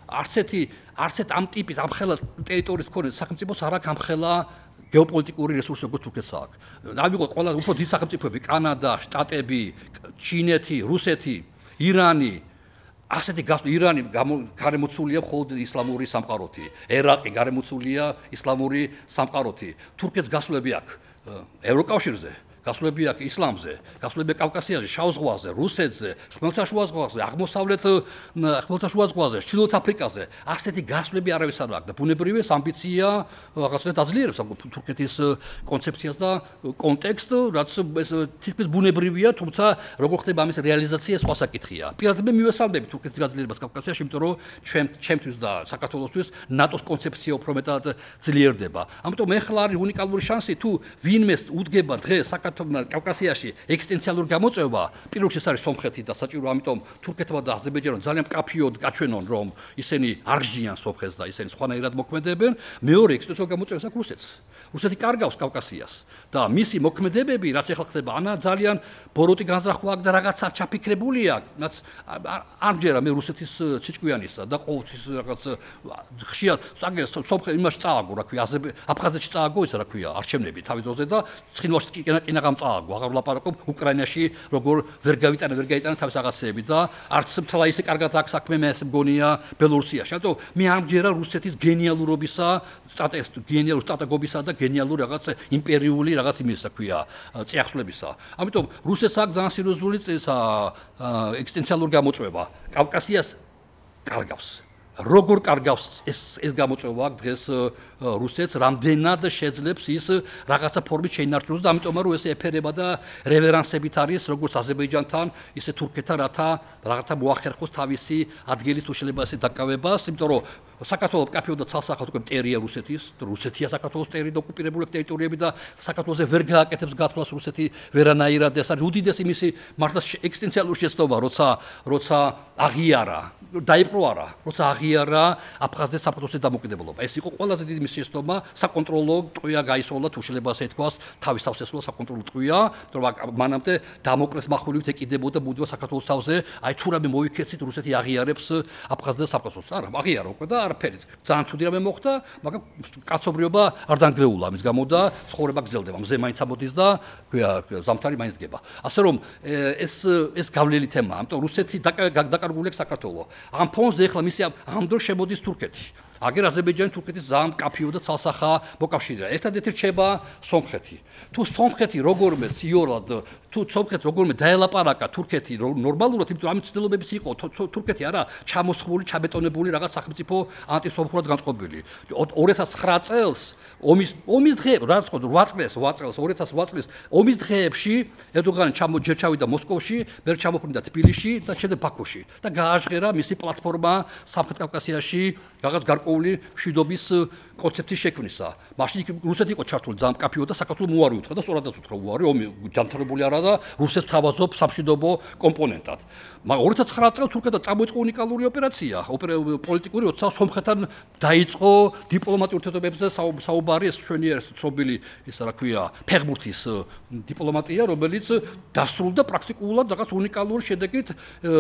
არცეთ ამ ტიპის ამხელა ტერიტორიის მქონე სახელმწიფოს არ აქვს ამხელა გეოპოლიტიკური რესურსი როგორც თურქეთს აქვს. დავიღოთ ყველა უფრო დიდი სახელმწიფოები, კანადა, შტატები, ჩინეთი, რუსეთი, ირანი, ასეთი ირანი გარემოცულია მხოლოდ ისლამური სამყაროთი, ერაყი გარემოცულია ისლამური სამყაროთი, თურქეთს გასვლები აქვს ევროკავშირზე. გასვლები აქვს ისლამზე, გასვლები კავკასიაში, შავ ზღვაზე, რუსეთზე, ხმელთაშუა ზღვაზე, აღმოსავლეთ ზღვაზე, ჩრდილოეთ აფრიკაზე. ასეთი გასვლები არავის არ აქვს და ბუნებრივი ამბიცია რაღაცა დაძლიერებს თურქეთის კონცეფციას და კონტექსტს, რაც თითქმის ბუნებრივია, თუმცა როგორ ხდება ამის რეალიზაცია სხვა საკითხია. პირადად მე მივესალმები თურქეთის გაძლიერებას კავკასიაში, იმიტომ რომ ჩემთვის და საქართველოსთვის ნატოს კონცეფცია უფრო მეტად ძლიერდება. ამიტომ ეხლა არის უნიკალური შანსი თუ ვინმეს უდგება დღეს კავკასიაში ეგზისტენციალური გამოწვევა, პირველ რიგში არის სომხეთი და საჭირო ამიტომ თურქეთმა და აზერბაიჯანმა ძალიან მკაფიოდ გაჩვენონ, რომ ისინი არ გზიან სომხეთს და ისინი სხვანაირად მოქმედებენ. მეორე ეგზისტენციალური გამოწვევა აქვს რუსეთს. რუსეთი კარგავს კავკასიას და მისი მოქმედებები რაც ახლა ხდება ანა ძალიან ბოროტი განზრახვა აქვს და რაღაცა ჩაფიქრებულია რაც ამჯერა მე რუსეთის ციჭკვიანისა და ყოველთვის რაღაც ხშირად სომხეთ იმაში წააგო რა ქვია აფხაზეთში წააგო ისა რა ქვია არჩევნები თავის დროზე და ცხინვალში კინაღამ წააგო აღარ ვლაპარაკობ უკრაინაში როგორ ვერ გავიტანა თავის რაღაცეები და არც მთლა ისე კარგად აქვს საქმე მე ესე მგონია ბელორუსიაში რატო მე ამჯერა რუსეთის გენიალურობისა გენიალურ სტრატეგობისა და გენიალურ რაღაც იმპერიული რაღაც იმისა ქვია წიაღსვლებისა ამიტომ რუსეთს აქვს ძალიან სერიოზული ექსისტენციალური გამოწვევა კავკასიას კარგავს როგორ კარგავს ეს გამოწვევა დღეს რუსეთს რამდენად შეძლებს ის რაღაცა ფორმით შეინარჩუნოს და ამიტომ რომ ეს ეფერება და რევერანსებით არის როგორც აზერბაიჯანთან ისე თურქეთთან რაღაცა მოახერხოს თავისი ადგილის თუ შეიძლება ესე დაკავებას იმიტომ რომ საქართველოს კაფეო და ცალსახად უკვე მტერია რუსეთია საქართველოს ტერი და ოკუპირებული ტერიტორიები და საქართველოს ვერ გააკეთებს გათვლას რუსეთი ვერანაირად ეს არის უდიდესი მისი მართლა ექსისტენციალური შეცდომა როცა აღიარა დაიპყრო არა როცა აღიარა აფხაზეთის საქართველოს დამოუკიდებლობა ეს იყო ყველაზე დიდი მისი შეცდომა საკონტროლო ტყვია გაისროლა თუ შეიძლება ასე ითქვას თავის თავს ესროლა საკონტროლო ტყვია რომ მანამდე დამოკლეს מחვილივით ეკიდებოდა მუდმივად საქართველოს თავზე აი თუ რამე მოიქეცით რუსეთი აღიარებს აფხაზეთის საქართველოს არა აღიარა უკვე და არაფერი ძალიან ცუდი რამე მოხდა მაგრამ კაცობრიობა არ დანგრეულა ამის გამო და ცხოვრება გრძელდება მზე მაინც ამოდის და ზამთარი მაინც დგება ასე რომ ეს გავლილი თემაა ამიტომ რუსეთი დაკარგულია საქართველოს ამ ფონზე ახლა მისი ამ დროს შემოდის თურქეთი აგერ აზერბაიჯანი თურქეთის ძალიან კაფეო და ცალსახა მოკავშირეა ერთადერთი რჩება სომხეთი თუ სომხეთი როგორმე ციორად თუ სომხეთი როგორმე დაელაპარაკა თურქეთი ნორმალურად იმიტომ ამ ცდილობებიც იყო თურქეთი არა ჩამოსხმული ჩაბეტონებული რაღაც სახელმწიფო ანტისომხურად განწყობილი 2009 წელს ომის დღეებში რა თქმა უნდა 8 წელს 2008 წლის ომის დღეებში ერდოგანი ჯერ ჩავიდა მოსკოვში მე ჩამოფრინდა თბილისში და შემდეგ ბაქოში და გააჟღერა მისი პლატფორმა სამხრეთ კავკასიაში რაღაც გარკვეული მშვიდობის კონცეფციის შექმნისა. მაშინ რუსეთი იყო ჩართული ძალიან კაფეო და საქართველოს უარი უთხრა და სწორადაც უთხრა უარი ომი ჯანმრთელებული არა და რუსეთს თავაზობ სამშვიდობო კომპონენტად. მაგრამ 2009 წელს თურქეთთან წამოიწყო უნიკალური ოპერაცია, პოლიტიკური, როცა სომხეთთან დაიწყო დიპლომატიურ ურთიერთობებზე საუბარი ეს ჩვენი ცნობილი ისა რა ქვია ფეხბურთის დიპლომატია, რომელიც დასრულდა პრაქტიკულად რაღაც უნიკალური შედეგით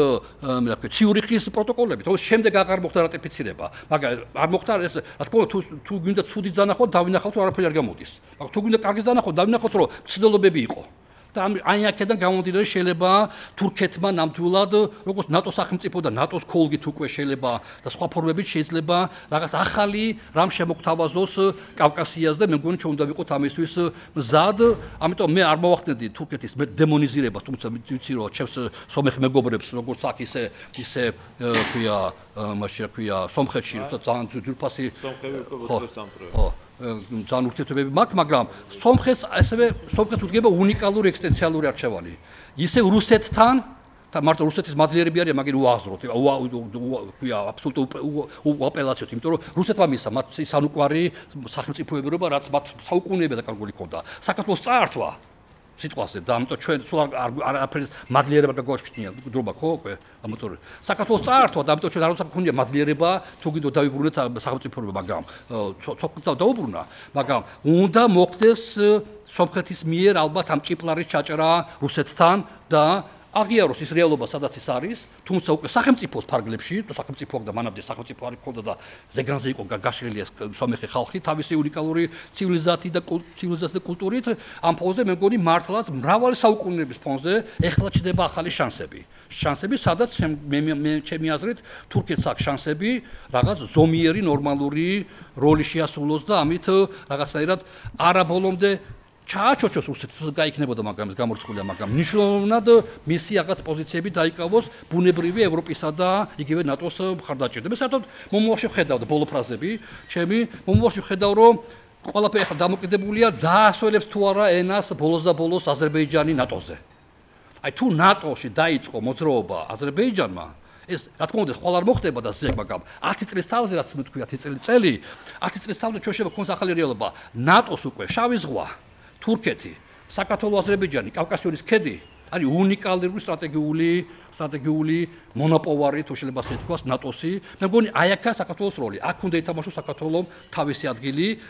ციურიხის პროტოკოლებით. თუმცა შემდეგ აღარ მოხდა რატიფიცირება. მაგრამ არ მოხდა ეს რა თქმა უნდა თუ გვინდა ცუდი დანახოთ, დავინახავთ რომ არაფერი არ გამოდის. მაგრამ თუ გვინდა კარგი დანახოთ, დავინახავთ რომ ცდილობები იყო. და აი აქედან გამომდინარე შეიძლება თურქეთმა ნამდვილად როგორც ნატოს სახელმწიფო და ნატოს ქოლგით უკვე შეიძლება და სხვა ფორმებით შეიძლება რაღაც ახალი რამ შემოგთავაზოს კავკასიას და მე მგონი ჩვენ უნდა ვიყოთ ამისთვის მზად. ამიტომ მე არ მოვახდენდი თურქეთის დემონიზირებას, თუმცა ვიცი რომ ჩემს სომეხ მეგობრებს როგორც აქ ისე ქვია მაშინ ქვია სომხეთში ძალიან ძვირფასი ძალიან ურთიერთობები მაქვს, მაგრამ სომხეთს უდგება უნიკალური ექსისტენციალური არჩევანი. ისე რუსეთთან და მარტო რუსეთის მადლიერები არიან, მაგრამ უაზროთ, ქვია აბსოლუტურ უაპელაციოთ, იმიტომ რომ რუსეთმა მისცა მათ სანუკვარი სახელმწიფოებრიობა, რაც მათ საუკუნეებია დაკარგული ქონდა. საქართველოს წაართვა სიტყვაზე და ამიტომ ჩვენ სულ არაფერს მადლიერება გაგვაჩნია დრომა ხო უკვე ამიტომ საქართველოს წაართვა და ამიტომ ჩვენ არ გვქონია მადლიერება თუ გინდო დავიბრუნეთ სახელმწიფოებრიობა მაგრამ სოფლთან დაუბრუნა მაგრამ უნდა მოხდეს სომხეთის მიერ ალბათ ამ ჭიპლარის ჩაჭრა რუსეთთან და აღიაროს ის რეალობა სადაც ის არის თუმცა უკვე სახელმწიფოს ფარგლებში და სახელმწიფო და მანამდე სახელმწიფო არ იქონდა და ზეგანზე იყო გაშლილი ეს სომეხი ხალხი თავისი უნიკალური ცივილიზაციით და კულტურით ამ ფონზე მე მგონი მართლაც მრავალი საუკუნეების ფონზე ეხლა ჩდება ახალი შანსები სადაც ჩემი აზრით თურქეთს აქვს შანსები რაღაც ზომიერი ნორმალური როლი შეასრულოს და ამით რაღაცნაირად არაბოლომდე ჩააჩოჩოს რუსეთს გაიქნებოდა მაგრამ გამორჩულია მაგრამ მნიშვნელოვნად მისი რაღაც პოზიციები დაიკავოს ბუნებრივი ევროპისა და იგივე ნატოს მხარდაჭერა. მე საერთოდ მომავალში ვხედავ და ბოლო ფრაზები ჩემი მომავალში ვხედავ რომ ყველაფერი ახლა დამოკიდებულია დაასვენებს თუ არა ენას ბოლოს და ბოლოს აზერბაიჯანი ნატოზე. აი თუ ნატოში დაიწყო მოძრაობა აზერბაიჯანმა ეს რა თქმა უნდა ყველა არ მოხდება და ზეგ მაგრამ 10 წლის თავზე რაც თქვი 10 წელი 10 წლის თავზე ჩვენ შეიძლება გქონდეს ახალი რეალობა ნატოს უკვე შავი ზღვა თურქეთი, საქართველოს, აზერბაიჯანი, კავკასიონის ქედი არის უნიკალური სტრატეგიული მონოპოვარი თუ შეიძლება ასე თქვას ნატოსი. მე მგონი აი აქა საქართველოს როლი. აქ უნდა ითამაშოს საქართველოს თავისი ადგილი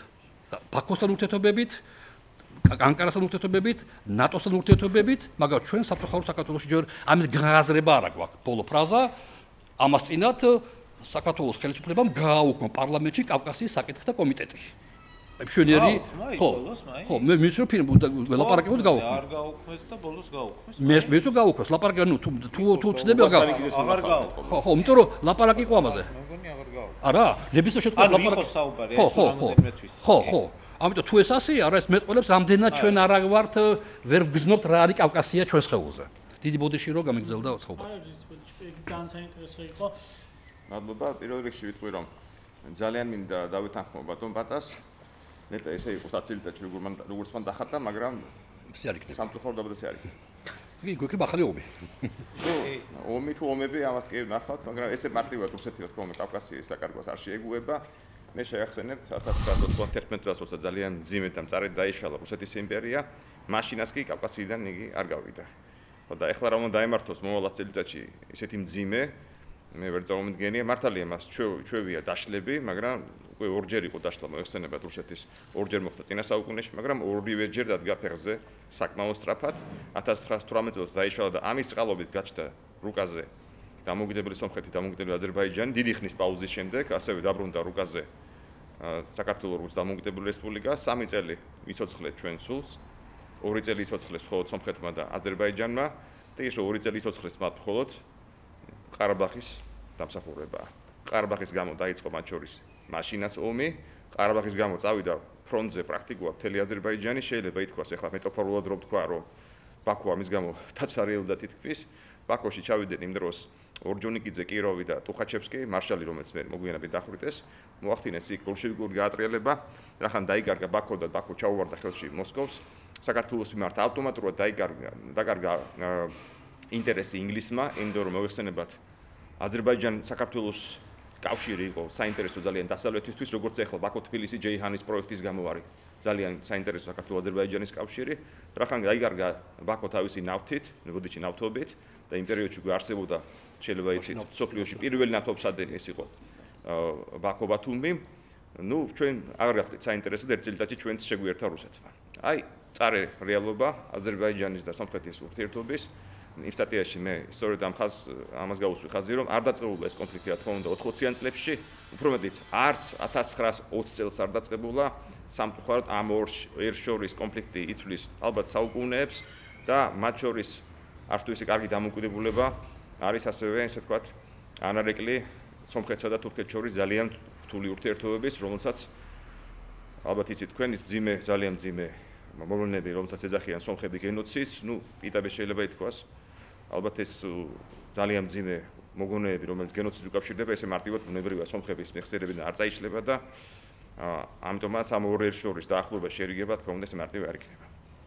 ბაქოსთან ურთიერთობებით, ანკარასთან ურთიერთობებით, ნატოსთან ურთიერთობებით, მაგრამ ჩვენ სამწუხაროდ საქართველოში ჯერ ამის გააზრება არ აქვს. ბოლო ფრაზა ამას წინათ საქართველოს ხელისუფლებამ გააუქმა პარლამენტში კავკასიის საკითხთა კომიტეტი. მშვენიერი ხო მე მისრო ფილმ ველაპარაკებოდ გაუქმეს. არ გაუქმეს და ბოლოს გაუქმეს. მე თუ გაუქმეს, ლაპარაკი ნუ თუ ცდები აღარ გაუქმეს. ხო, იმიტომ რომ ლაპარაკი იყო ამაზე. მეგონი აღარ გაუქმეს. არა, ნებისმიერ შემთხვევაში ლაპარაკი იყო საუბარი ეს რამოდენმეთვის. ხო. ამიტომ თუ ეს ასეა, არა ეს მეტყოლებს ამდენად ჩვენ არ ვართ ვერ გგზნობთ რა არის კავკასია ჩვენს ხეულზე. დიდი ბოდიში რო გამიგზელდა ცხოვრება. არა, ის ძალიან საინტერესო იყო. მადლობა, პირველ რიგში ვიტყვი რომ ძალიან მინდა დავეთანხმო ბატონ პატას. ნეტა ესე იყო საცილიტაჩი როგორც მან დახატა, მაგრამ სამწუხაროდ დაბადasi არ იქნება. კი, გვექნება ახალი ომი. ომი თუ ომები ამას კი ნახავთ, მაგრამ ესე მარტივად რუსეთი რა თქმა უნდა კავკასიის საკარგვას არ შეეგუება. მე შეახსენებთ 1991 წელს, როცა ძალიან მძიმედ და მწარედ დაიშალა რუსეთის იმპერია, მაშინაც კი კავკასიიდან იგი არ გავიდა. ხო და ეხლა რომ დაემართოს მომავალ წელიწადში ისეთი მძიმე, მე ვერ წარმოვიდგენია, მართალია მას ჩვევია დაშლები, მაგრამ უკვე ორჯერ იყო დაშლა მოეხსენებათ რუსეთის, ორჯერ მოხდა წინა საუკუნეში, მაგრამ ორივეჯერ დადგა ფეხზე საკმაოდ სწრაფად. 1918 წელს დაიშალა და ამის წყალობით გაჩნდა რუკაზე დამოუკიდებელი სომხეთი, დამოუკიდებელი აზერბაიჯანი, დიდი ხნის პაუზის შემდეგ ასევე დაბრუნდა რუკაზე საქართველოს როგორც დამოუკიდებელი რესპუბლიკა, 3 წელი იცოცხლეთ ჩვენ სულს, 2 წელი იცოცხლეს მხოლოდ სომხეთმა და აზერბაიჯანმა და ისე 2 წელი იცოცხლეს მათ მხოლოდ ყარაბაღის დამსახურება. ყარაბაღის გამო დაიწყო მათ შორის მაშინაც ომი, ყარაბაღის გამო წავიდა ფრონტზე პრაქტიკულად მთელი აზერბაიჯანი, შეიძლება ითქვას, ეხლა მეტაფორულად რო ვთქვა, რომ ბაქო ამის გამო დაცარიელდა თითქმის, ბაქოში ჩავიდნენ იმ დროს ორჯონიკიძე, კიროვი და ტუხაჩევსკი, მარშალი, რომელიც მე მოგვიანებით დახვრიტეს, მოახდინეს იქ ბოლშევიკური გაატრიალება, რახან დაიკარგა ბაქო და ბაქო ჩაუვარდა ხელში მოსკოვს, საქართველოს მიმართ ავტომატურად დაკარგა ინტერესი ინგლისმა, იმიტომ რომ მოიხსენებათ აზერბაიჯანი საქართველოს კავშირი იყო საინტერესო ძალიან დასავლეთისთვის, როგორც ახლა ბაქო-თბილისი ჯეიჰანის პროექტის გამო არის ძალიან საინტერესო საქართველოს-აზერბაიჯანის კავშირი, რახან დაიკარგა ბაქო თავისი ნავთით, ბოდიში ნავთობით და იმ პერიოდში გვარსებოდა შეიძლება იცით, სოფლიოში პირველი ნავთობსადენი ეს იყო ბაქო-ბათუმი. ნუ ჩვენ აღარ გახდით საინტერესო და ერთ წელიწადში ჩვენც შეგვიერთა რუსეთმა. აი, წარე რეალობა აზერბაიჯანის და სომხეთის ურთიერთობის. იმ სტატიაში მე სწორედ ამას გავუსვი ხაზი, რომ არ დაწყებულა ეს კონფლიქტი, რა თქმა უნდა, 80-იან წლებში, უფრო მეტიც არც 1920 წელს არ დაწყებულა. სამწუხაროდ ამ ორ შორის კონფლიქტი ითვლის ალბათ საუკუნეებს და მათ შორის არც თუ ისე კარგი დამოუკიდებულება არის ასევე, ესე ვთქვათ, ანარეკლი სომხეთსა და თურქეთს შორის ძალიან რთული ურთიერთობების, რომელსაც ალბათ იცით თქვენ ის ძალიან მძიმე მოვლენები, რომელსაც ეძახიან სომხები გენოციდს, ნუ პიტაბე შეიძლება ითქვას, ალბათ ეს ძალიან მძიმე მოგონებები, რომელიც გენოციდს უკავშირდება, ესე მარტივად ბუნებრივია სომხების მეხსიერებიდან არ წაიშლება და ამიტომაც ამ ორ ერთ შორის დაახლოება შერიგება, თქმა უნდა, ესე მარტივი არ იქნება.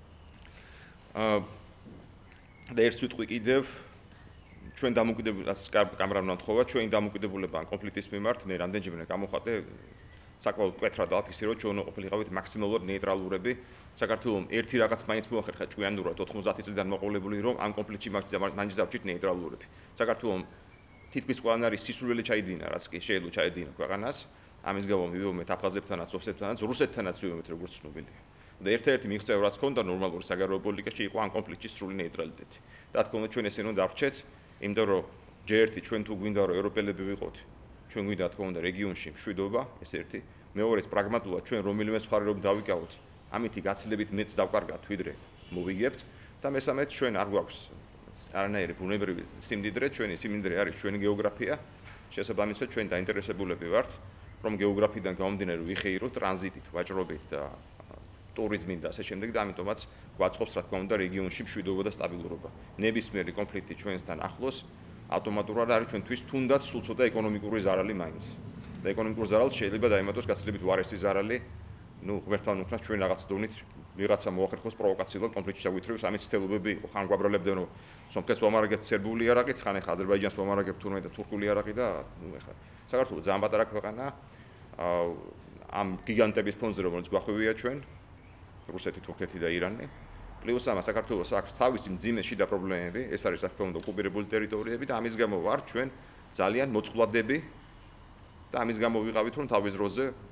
და ერთ სიტყვი კიდევ ჩვენ დამოუკიდებლობას კამერამ ნათხოვა, ჩვენი დამოუკიდებულება ან კონფლიქტის მიმართ, მე რამდენჯერმე გამოხატე საკმაოდ მკვეთრად დაფიქსიროთ, ჩვენ უნდა ყოფილიყავით მაქსიმალურად ნეიტრალურები. საქართველოს ერთი რაღაც მაინც მოახერხა ჭკვიანურად 90 წლიდან მოყოლებული, რომ ამ კონფლიქტში მაინც დავჭირთ ნეიტრალურები. საქართველოს თითქმის ყველანაირი სისულელე ჩაიდინა, რაც კი შეიძლება ჩაიდინა ქვეყანას. ამის გამო მივიღეთ აფხაზებთანაც, ოსებთანაც, რუსეთთანაც ვივიღეთ როგორც ცნობილია. და ერთ-ერთი მიღწევა რაც ჰქონდა ნორმალური საგარეო პოლიტიკაში იყო ამ კონფლიქტში სრული ნეიტრალიტეტი. და თქო უნდა ჩვენ ესე უნდა დავრჩეთ, იმიტომ რომ ჯერ ერთი ჩვენ თუ გვინდა რომ ევროპელები ვიყოთ, ჩვენ გვინდა თქო უნდა რეგიონში მშვიდობა, ეს ერთი. მეორეც პრაგმატულად ჩვენ რომელიმე მხარეობ დავიკავოთ, ამითი გაცილებით მეტს დავკარგათ ვიდრე მოვიგებთ და მესამედ ჩვენ არ გვაქვს არანაირი ბუნებრივი სიმდიდრე, ჩვენი სიმდიდრე არის ჩვენი გეოგრაფია. შესაბამისად ჩვენ დაინტერესებულები ვართ, რომ გეოგრაფიიდან გამომდინარე ვიხეიროთ ტრანზიტით, ვაჭრობით და ტურიზმით და ასე შემდეგ და ამიტომაც გვაწყობს რა თქმა უნდა რეგიონში მშვიდობა და სტაბილურობა. ნებისმიერი კონფლიქტი ჩვენთან ახლოს ავტომატურად არის ჩვენთვის თუნდაც სულ ცოტა ეკონომიკური ზარალი მაინც. და ეკონომიკურ ზარალს შეიძლება დაემატოს გაცილებით უარესი ზარალი, ნუ ღმერთთან უკრავს ჩვენ რაღაც დონით ვიღაცა მოახერხოს პროვოკაციულად კონფლიქტში ჩაგვითრევს, ამის ცდილობები იყო. ხან გვაბრალებდნენ რომ სომხეთს ვამარაგებთ სერბული იარაღით, ხან ეხა აზერბაიჯანს ვამარაგებთ თურმე და თურქული იარაღი და ნუ ეხა საქართველოს ძალიან პატარა ქვეყანა ამ გიგანტების ფონზე რომელიც გვახვევია ჩვენ რუსეთი, თურქეთი და ირანი. პლუს ამას საქართველოს აქვს თავისი მძიმე შიდა პრობლემები, ეს არის რა თქმა უნდა ოკუპირებული ტერიტორიები და ამის გამო ვართ ჩვენ ძალიან მოწყვლადები და ამის გამო ვიყავით რომ თავის დროზე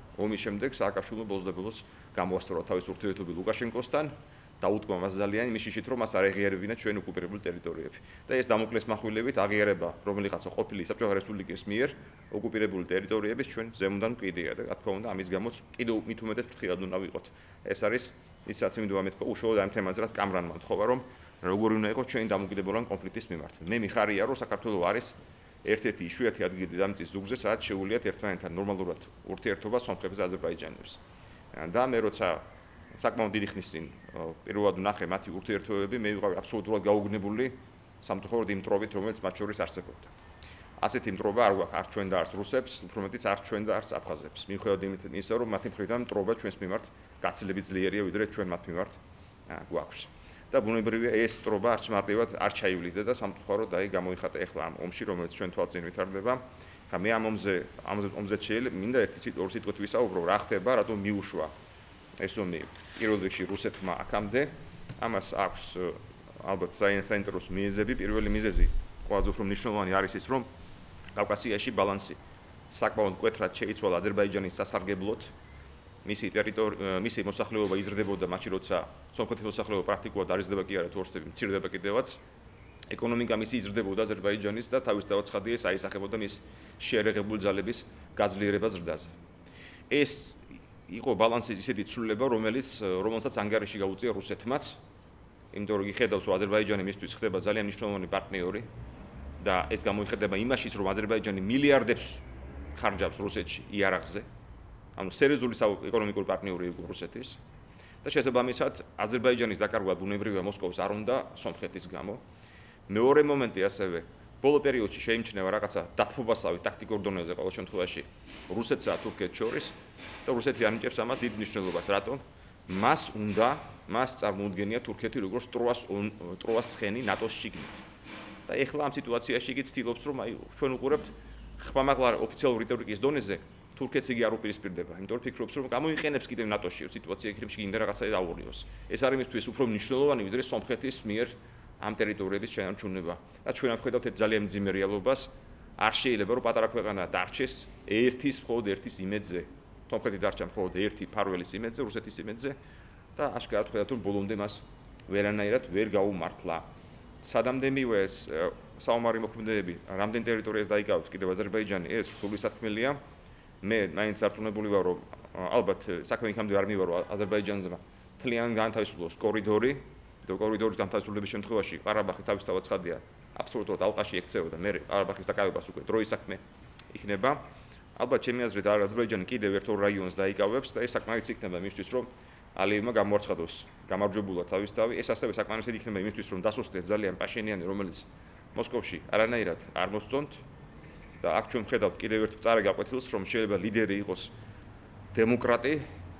ომის შემდეგ სააკაშვილმა ბოლოს გამოასწორა თავის ურთიერთობები ლუკაშენკოსთან და უთქვა მას ძალიან იმის შიშით, რომ მას არ ეღიარებინა ჩვენ ოკუპირებული ტერიტორიები. და ეს დამოკლეს מחვილებით აღიარება რომელიღაცა ყოფილი საბჭოთა რესპუბლიკის მიერ ოკუპირებული ტერიტორიების ჩვენ ზემოდან მკვიდრია და რა თქმა უნდა ამის გამოც კიდევ მით უმეტეს ფრთხილად უნდა ვიყოთ. ეს არის ისაც მინდოდა მეთქვა უშუალოდ ამ თემაზე რაც კამრანმა თქვა რომ როგორი უნდა იყოს ჩვენი დამოკიდებულება კონფლიქტის მიმართ. მე მიხარია რომ საქართველოს არის ერთ-ერთი იშვიათი ადგილი დამწის ზუგზე სადაც შეუულიათ ერთმანეთთან ნორმალურად ურთიერთობა სომხებს და აზერბაიჯანელებს. და მე როცა საკმაოდ დიდი ხნის წინ პირველად ვნახე მათი ურთიერთობები, მე ვიყავი აბსოლუტურად გაუგნებული სამწუხაროდ იმ მტრობით, რომელიც მათ შორის არსებობდა. ასეთი მტრობა არ გვაქვს არც ჩვენ და არც რუსებს, უფრო მეტიც არც ჩვენ და არც აფხაზებს. მიუხედავად იმისა, რომ მათი მხრიდან მტრობა ჩვენს მიმართ გაცილებით ძლიერია, ვიდრე ჩვენ მათ მიმართ გვაქვს. და ბუნებრივია ეს მტრობა არც მარტივად არ ჩაივლიდა და სამწუხაროდ აი გამოიხატა ახლა ამ ომში, რომელიც ჩვენ თვალწინ ვითარდება. ხა მე ამ ომზე შეიძლება მინდა ერთი ორი სიტყვით ვისაუბრო, რა ხდება, რატომ მიუშვა ეს ომი პირველ რიგში რუსეთმა აქამდე. ამას აქვს ალბათ საინტერესო მიზეზები. პირველი მიზეზი ყველაზე უფრო მნიშვნელოვანი არის ის, რომ კავკასიაში ბალანსი საკმაოდ მკვეთრად შეიცვალა აზერბაიჯანის სასარგებლოდ. მისი მოსახლეობა იზრდებოდა მაშინ, როცა სომხეთის მოსახლეობა პრაქტიკულად არ იზრდება კი არა, თუ ორსები მცირდება კიდევაც. ეკონომიკა მისი იზრდებოდა აზერბაიჯანის და თავისთავად ცხადია ეს აისახებოდა მის შეერაღებული ძალების გაძლიერება ზრდაზე. ეს იყო ბალანსის ისეთი ცვლილება, რომელსაც ანგარიში გაუწია რუსეთმაც. იმიტომ რომ იხედავს, რომ აზერბაიჯანი მისთვის ხდება ძალიან მნიშვნელოვანი პარტნიორი და ეს გამოიხედება იმაშიც, რომ აზერბაიჯანი მილიარდებს ხარჯავს რუსეთში იარაღზე. ანუ სერიოზული ეკონომიკური პარტნიორი იყო რუსეთის. და შესაბამისად, აზერბაიჯანის დაკარგვა ბუნებრივია მოსკოვს არ უნდა სომხეთის გამო. მეორე მომენტი ასევე ბოლო პერიოდში შეიმჩნევა რაღაცა დათმობასავი ტაქტიკურ დონეზე ყოველ შემთხვევაში რუსეთსა და თურქეთს შორის და რუსეთი ანიჭებს ამას დიდ მნიშვნელობას. რატომ? მას წარმოუდგენია თურქეთი როგორც ტროას ცხენი ნატოს შიგნით. და ეხლა ამ სიტუაციაში იგი ცდილობს რომ აი ჩვენ უყურებთ ხმამაღლა ოფიციალური რიტორიკის დონეზე თურქეთს იგი არ უპირისპირდება. იმიტომ რომ ფიქრობს რომ გამოიყენებს კიდევ ნატოში სიტუაცია იქნებ შიგნით რაღაცა დაუღრიოს. ეს არის მისთვის უფრო მნიშვნელოვანი ვიდრე სომხეთის მიერ ამ ტერიტორიების შენარჩუნება. და ჩვენ ვხედავთ ერთ ძალიან მძიმე რეალობას. არ შეიძლება რომ პატარა ქვეყანა დარჩეს მხოლოდ ერთის იმედზე. სომხეთი დარჩა მხოლოდ ერთი ფარველის იმედზე, რუსეთის იმედზე და აშკარად ვხედავთ რომ ბოლომდე მას ვერანაირად ვერ გაუმართლა. სადამდე მივეს საომარი მოქმედებები რამდენ ტერიტორიას დაიკავებს კიდევ აზერბაიჯანი, ეს რთული საქმეა. მე მაინც არწმუნებული ვარ რომ ალბათ საქმე იქამდე არ მივა რომ აზერბაიჯანზე მთლიან განთავისუფლოს კორიდორი. კორიდორის განთავისუფლების შემთხვევაში ყარაბაღი თავისთავად ცხადია აბსოლუტურად ალყაში ექცეოდა. მე ყარაბაღის დაკავებას უკვე დროის საქმე იქნება. ალბათ ჩემი აზრით აზერბაიჯანი კიდევ ერთ ორ რაიონს დაიკავებს და ეს საკმარისი იქნება იმისთვის რომ ალიევმა გამოარცხადოს გამარჯვებულად თავისთავად. ეს ასევე საკმარისი იქნება იმისთვის რომ დასუსტდეს ძალიან პაშენიანი, რომელიც მოსკოვში არანაირად არ მოსწონთ და აქ ჩვენ ვხედავთ კიდევ ერთ წარე გაკვეთილს, რომ შეიძლება ლიდერი იყოს დემოკრატი,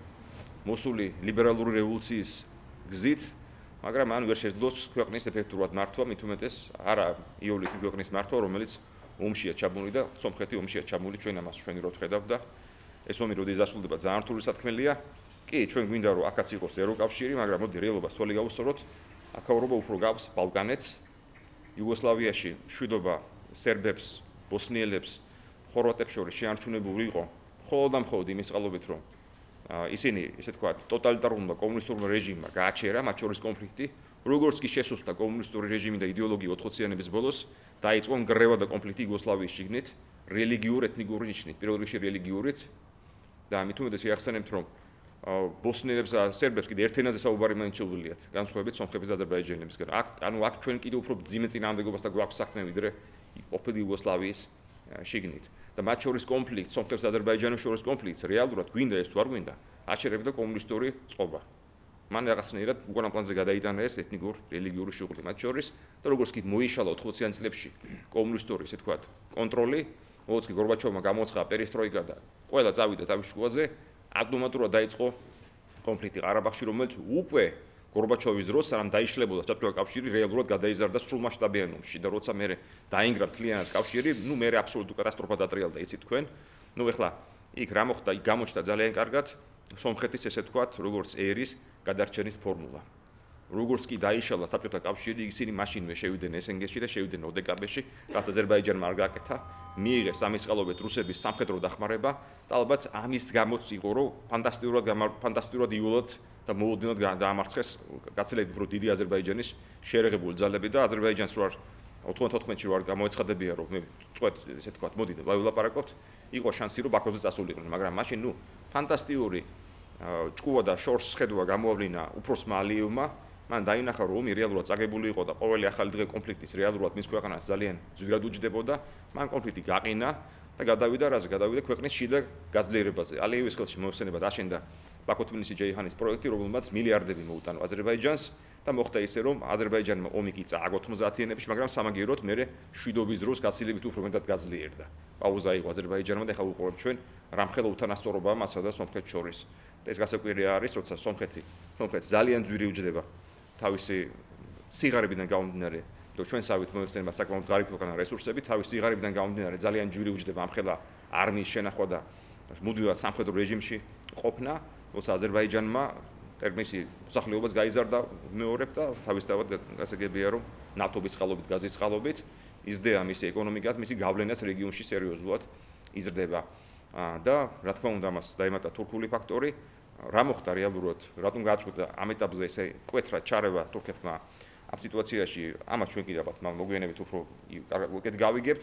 მოსული ლიბერალური რევოლუციის გზით, მაგრამ მან ვერ შეძლოს ქვეყნის ეფექტურად მართვა, მით უმეტეს არა იოლის ქვეყნის მართვა, რომელიც ომშია ჩაბმული და სომხეთი ომშია ჩაბმული, ჩვენ ამას ჩვენი რო ვხედავთ და ეს ომი როდის დასრულდება ძალიან რთული საქმეა. კი, ჩვენ გვინდა რომ აქაც იყოს ევროკავშირი, მაგრამ მოდი რეალობას თვალი გავუსწოროთ. აქაურობა უფრო გავს ბალკანეთს. იუგოსლავიაში მშვიდობა სერბებს, ბოსნიელებს, ხორვატებს შორის შეარჩუნებული იყო მხოლოდ იმის წყალობით, რომ ისინი, ესე თქვა, ტოტალიტარულმა კომუნისტურმა რეჟიმმა გააჩერა მათ შორის კონფლიქტი, როგორც კი შესუსტა კომუნისტური რეჟიმი და იდეოლოგია 80-იანების ბოლოს, დაიწყო ნგრევა და კონფლიქტი იუგოსლავიის შიგნით, რელიგიურ-ეთნიკური ნიშნით, პირველ რიგში რელიგიურით და ამით უმეტეს შეახსენებთ, რომ ბოსნიელებს და სერბებს კიდე ერთ ენაზე საუბარი მაინც შეუძლიათ, განსხვავებით სომხების და აზერბაიჯანელებისგან. აქ ჩვენ კიდე უფრო ძიმე წინააღმდეგობას და გვაქვს საქმე ვიდრე ყოფილი იუგოსლავიის შიგნით. და მათ შორის კონფლიქტს, სომხებს და აზერბაიჯანელებს შორის კონფლიქტს რეალურად გვინდა ეს თუ არ გვინდა, აჩერებდა კომუნისტური წყობა. მან რაღაცნაირად უკანა პლანზე გადაიტანა ეს ეთნიკურ რელიგიური შუღლი მათ შორის და როგორც კი მოიშალა 80-იან წლებში კომუნისტური, ესე ვთქვათ, კონტროლი, როგორც კი გორბაჩოვმა გამოცხადა პერესტროიკა და ყველა წავიდა თავის შუაზე, ავტომატურად დაიწყო კონფლიქტი ყარაბაღში, რომელიც უკვე გორბაჩოვის დროს სანამ დაიშლებოდა საბჭოთა კავშირი რეალურად გადაიზარდა სრულმასშტაბიან ომში და როცა მე დაინგრა მთლიანად კავშირი, მე აბსოლუტურ კატასტროფად ატრიალდა იცით თქვენ. ეხლა იქ რა მოხდა, იქ გამოჩნდა ძალიან კარგად სომხეთის ესე ვთქვათ, როგორც ერის გადარჩენის ფორმულა. როგორც კი დაიშალა საბჭოთა კავშირი, ისინი მაშინვე შევიდნენ SNG-ში და შევიდნენ ODKB-ში, რაც აზერბაიჯანმა არ გააკეთა. მიიღეს ამის წყალობით რუსების სამხედრო დახმარება და ალბათ ამის გამოც იყო რომ ფანტასტიკურად იულად და მოულოდნელად დაამარცხეს გაცილებით უფრო დიდი აზერბაიჯანის შეერაღებული ძალები და აზერბაიჯანს რო არ 94-ში რო არ გამოეცხადებია რომ მე წვეთ ესე თქვა მოდი და ვავილაპარაკობთ იყო შანსი რომ ბაქოზე წასულიყვნენ მაგრამ მაშინ ნუ ფანტასტიკური ჭკუა და შორს ხედვა გამოავლინა უფროსმა ალიევმა მან დაინახა რომ ომი რეალურად წაგებული იყო და ყოველი ახალი დღე კონფლიქტის რეალურად მის ქვეყანას ძალიან ძვირად უჯდებოდა მან კონფლიქტი გაყინა და გადავიდა რაზე გადავიდა ქვეყნის შიდა გაძლიერებაზე ალიევის ხელში მოხსენება დაშენდა ბაქო-თბილისი-ჯეიჰანის პროექტი რომელმაც მილიარდები მოუტანა აზერბაიჯანს და მოხდა ისე რომ აზერბაიჯანმა ომი კი წააგო 90-იანებში მაგრამ სამაგიეროდ მერე შვიდობის დროს გაცილებით უფრო მეტად გაძლიერდა პაუზა იყო აზერბაიჯანმა და ეხლა ვუყურებთ ჩვენ რამხელა უთანასწორობაა მასა და სომხეთს შორის ეს გასაკვირია არის როცა სომხეთს ძალიან ძვირი უჯდება თავისი სიღარიბიდან გამომდინარე და ჩვენსავით მოიხსენება საკმაოდ ღარიბი ქვეყანა რესურსები თავის სიღარიბიდან გამომდინარე ძალიან ძვირი უჯდება ამხელა არმიის შენახვა და მუდმივად სამხედრო რეჟიმში ყოფნა როცა აზერბაიჯანმა ტერმინი მოსახლეობას გაიზარდა მეორებ და თავისთავად გასაგებია რომ ნატოების წყალობით გაზის წყალობით იზრდება მისი ეკონომიკაც მისი გავლენაც რეგიონში სერიოზულად იზრდება და რა თქმა უნდა მას დაემატა თურქული ფაქტორი რა მოხდა რეალურად რატომ გააწყვეტა ამ ეტაპზე ესე კვეთრად ჩარევა თურქეთმა ამ სიტუაციაში ამას ჩვენ კიდევ მოგვიანებით უფრო უკეთ გავიგებთ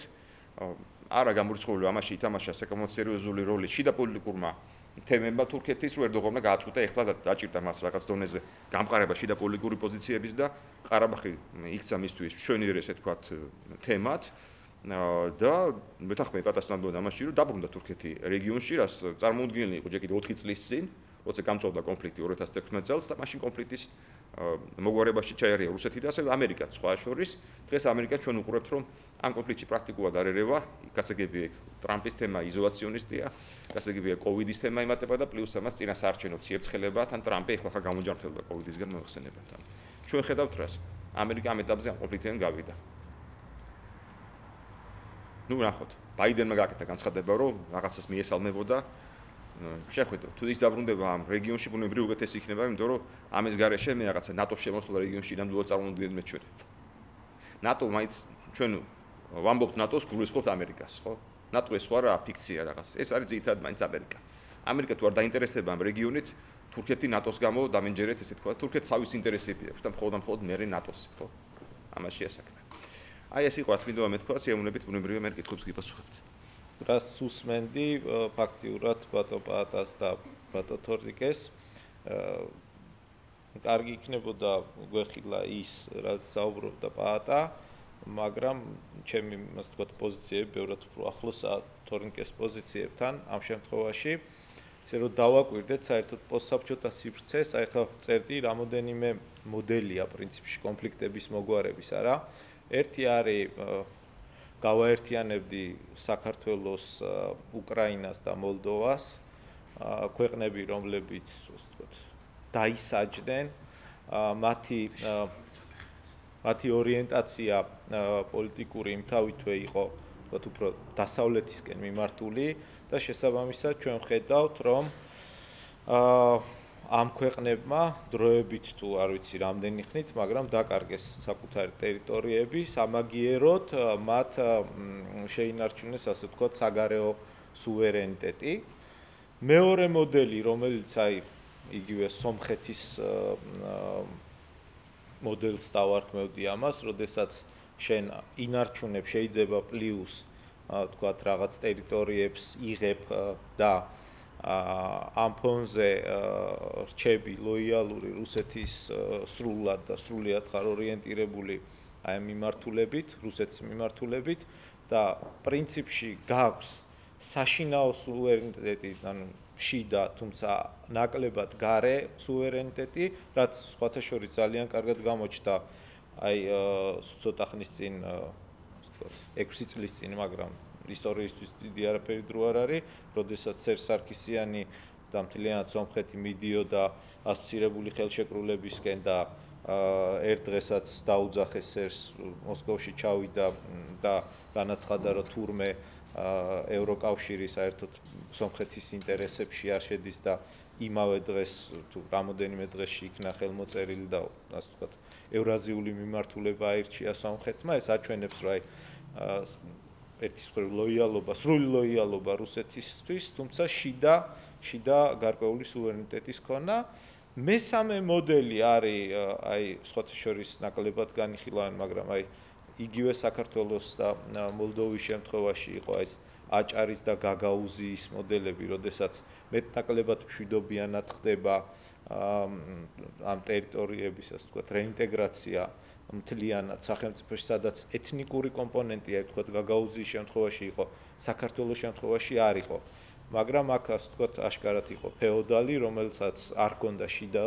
არა გამორიცხული რომ ამაში ითამაშა საკმაოდ სერიოზული როლი შიდა პოლიტიკურმა თემებმა თურქეთის რო ერდოღონმა გააწყვეტა ეხლა დაჭირდა მას რაღაც დონეზე გამყარება შიდა პოლიტიკური პოზიციების და ყარაბაღი იქცა მისთვის მშვენიერ ესე თქვათ თემად და მეთანხმე პატასტანბოდა ამაში რომ დაბრუნდა თურქეთი რეგიონში რაც წარმოუდგენელი იყო ჯერ კიდევ 4 წლის წინ როცა გამწვავდა კონფლიქტი 2016 წელს და მაშინ კონფლიქტის მოგვარებაში ჩაერია რუსეთი და ასევე ამერიკაც სხვა შორის დღეს ამერიკა ჩვენ უყურებთ რომ ამ კონფლიქტში პრაქტიკულად არ ერევა გასაგებია ტრამპის თემა იზოლაციონისტია გასაგებია კოვიდის თემა იმატება და პლუს ამას წინასაარჩევნო ციებცხელება თან ტრამპი ახლა გამოჯანმრთელდა კოვიდისგან მოხსენებებთან ჩვენ ხედავთ რას ამერიკა ამ ეტაპზე ამ კონფლიქტიდან გავიდა ნუ ნახოთ ბაიდენმა გააკეთა განცხადება რომ რაღაცას მიესალმებოდა შეხვედრა თუ ის დაბრუნდება ამ რეგიონში ბუნებრივი უკეთესი იქნება იმიტომ რომ ამის გარეშე მე რაღაცა ნატოს შემოსვლა რეგიონში ნამდვილად წარმოვიდგინეთ ჩვენ ნატო მაინც ჩვენ ვამბობთ ნატოს გულისხმობთ ამერიკას ხო ნატო ეს სხვა რა ფიქცია რაღაც ეს არის ძირითადად მაინც ამერიკა თუ არ დაინტერესდება ამ რეგიონით თურქეთი ნატოს გამო დამენჯერეთ ესე თქვა თურქეთს თავის ინტერესები აქვს და მხოლოდ მერე ნატოს ხო ამაშია საქმე აი ეს იყო რაც მინდოდა მეთქვა სიამოვნებით ბუნებრივია მე კითხვებს გიპასუხებთ რას უსმენდი ფაქტიურად ბატონ პაატას და ბატონ თორნიკეს კარგი იქნებოდა გვეხილა ის რაც საუბრობდა პაატა მაგრამ ჩემი ასე ვთქვათ პოზიციები ბევრად უფრო ახლოსაა თორნიკეს პოზიციებთან ამ შემთხვევაში ისე რომ დავაკვირდეთ საერთოდ პოსტსაბჭოთა სივრცეს აი ხა წერდი რამოდენიმე მოდელია პრინციპში კონფლიქტების მოგვარების არა ერთი არის გავაერთიანებდი საქართველოს, უკრაინას და მოლდოვას, ქვეყნები, რომლებიც, ასე ვთქვათ, დაისაჯდნენ, მათი ორიენტაცია პოლიტიკური იმთავითვე იყო, ვთქვათ, უფრო დასავლეთისკენ მიმართული და შესაბამისად ჩვენ ვხედავთ, რომ ამ ქვეყნებმა დროებით თუ არ ვიცი რამდენი ხნით, მაგრამ დაკარგეს საკუთარი ტერიტორიები, სამაგიეროდ მათ შეინარჩუნეს, ასე ვთქვათ, საგარეო სუვერენიტეტი. მეორე მოდელი, რომელიც აი იგივე სომხეთის მოდელს დავარქმევდი ამას, როდესაც შენ ინარჩუნებ შეიძლება პლუს ვთქვათ რაღაც ტერიტორიებს იღებ და ამ ფონზე რჩები ლოიალური რუსეთის სრულად და სრულიად ხარ ორიენტირებული აი ამ მიმართულებით, რუსეთის მიმართულებით და პრინციპში გაქვს საშინაო სუვერენიტეტი, ანუ შიდა, თუმცა ნაკლებად გარე სუვერენიტეტი, რაც სხვათა შორის ძალიან კარგად გამოჩნდა აი ცოტა ხნის წინ, 6 წლის წინ, მაგრამ ისტორიისთვის დიდი არაფერი დრო არ არის, როდესაც სერ სარქისიანი და მთლიანად სომხეთი მიდიოდა ასოცირებული ხელშეკრულებისკენ და ერთ დღესაც დაუძახეს სერს მოსკოვში ჩავიდა და განაცხადა, რომ თურმე ევროკავშირი საერთოდ სომხეთის ინტერესებში არ შედის და იმავე დღეს თუ რამოდენიმე დღეში იქნა ხელმოწერილი და ასე ვთქვათ ევრაზიული მიმართულება აირჩია სომხეთმა, ეს აჩვენებს, რომ აი ერთის მხრივ ლოიალობა, სრული ლოიალობა რუსეთისთვის, თუმცა შიდა გარკვეული სუვერენიტეტის ქონა. მესამე მოდელი არის აი სხვათა შორის ნაკლებად განიხილავენ, მაგრამ აი იგივე საქართველოს და მოლდოვის შემთხვევაში იყო ეს აჭარის და გაგაუზიის მოდელები, როდესაც მეტნაკლებად მშვიდობიანად ხდება ამ ტერიტორიების, ასე ვთქვათ, რეინტეგრაცია მთლიანად სახელმწიფოში, სადაც ეთნიკური კომპონენტია, ვთქვათ, გაგაუზიის შემთხვევაში იყო, საქართველოს შემთხვევაში არ იყო. მაგრამ აქ, ასე ვთქვათ, აშკარად იყო ფეოდალი, რომელსაც არ ჰქონდა შიდა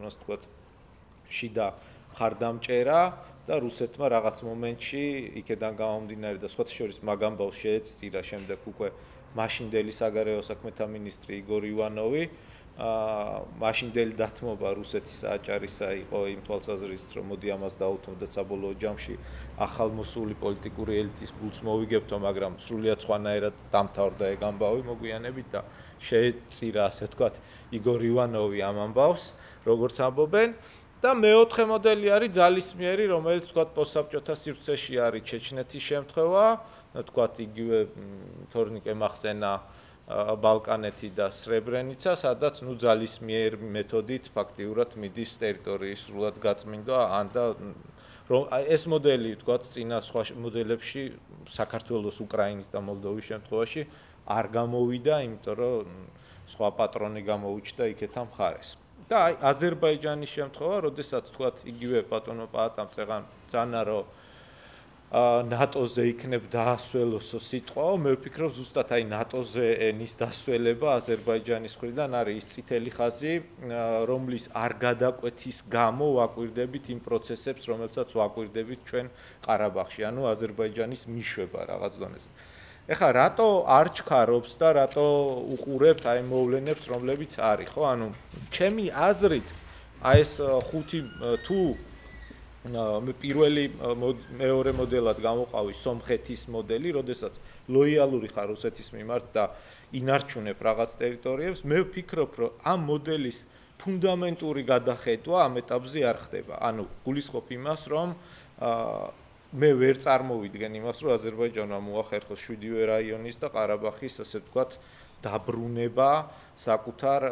მხარდამჭერა და რუსეთმა რაღაც მომენტში იქედან გამომდინარე და სხვათა შორის მაგ ამბავს შეეწირა შემდეგ უკვე მაშინდელი საგარეო საქმეთა მინისტრი იგორ ივანოვი. მაშინდელი დათმობა რუსეთის აჭარისა იყო იმ თვალსაზრისით, რომ მოდი ამას დაუთმოთ საბოლოო ჯამში ახალმოსული პოლიტიკური ელიტის გულს მოვიგებთო, მაგრამ სრულიად სხვანაირად დამთავრდა ეგ ამბავი მოგვიანებით და შეეწირა, ასე ვთქვათ, იგორ ივანოვი ამ ამბავს, როგორც ამბობენ. და მეოთხე მოდელი არის ძალისმიერი, რომელიც ვთქვათ პოსტსაბჭოთა სივრცეში არის ჩეჩნეთის შემთხვევა, ვთქვათ იგივე თორნიკე მახსენა ბალკანეთი და სრებრენიცა, სადაც ძალისმიერ მეთოდით ფაქტიურად მიდის ტერიტორიის სრულად გაწმინდა, ან და რომ ეს მოდელი ვთქვათ წინა სხვა მოდელებში საქართველოს, უკრაინის და მოლდოვის შემთხვევაში არ გამოვიდა, იმიტომ რომ სხვა პატრონი გამოუჩნდა იქეთა მხარეს. და აი აზერბაიჯანის შემთხვევა, როდესაც თქვათ იგივე ბატონო პაატამ წანა რომ ნატოზე იქნებ დაასველოსო სიტყვაო, მე ვფიქრობ ზუსტად აი ნატოზე ენის დასველება აზერბაიჯანის მხრიდან არის ის წითელი ხაზი, რომლის არ გადაკვეთის გამო ვაკვირდებით იმ პროცესებს, რომელსაც ვაკვირდებით ჩვენ ყარაბაღში, ანუ აზერბაიჯანის მიშვება რაღაც დონეზე. ეხლა რატო არ ჩქარობს და რატო უყურებთ აი მოვლენებს, რომლებიც არის, ხო? ანუ ჩემი აზრით აი ეს ხუთი თუ პირველი მეორე მოდელად გამოყავი სომხეთის მოდელი, როდესაც ლოიალური ხარ რუსეთის მიმართ და ინარჩუნებ რაღაც ტერიტორიებს, მე ვფიქრობ, რომ ამ მოდელის ფუნდამენტური გადახედვა ამ ეტაპზე არ ხდება. ანუ გულისხმობ იმას, რომ მე ვერ წარმოვიდგენ იმას, რომ აზერბაიჯანმა მოახერხოს 7-ვე რაიონის და ყარაბაღის, ასე ვთქვათ, დაბრუნება საკუთარ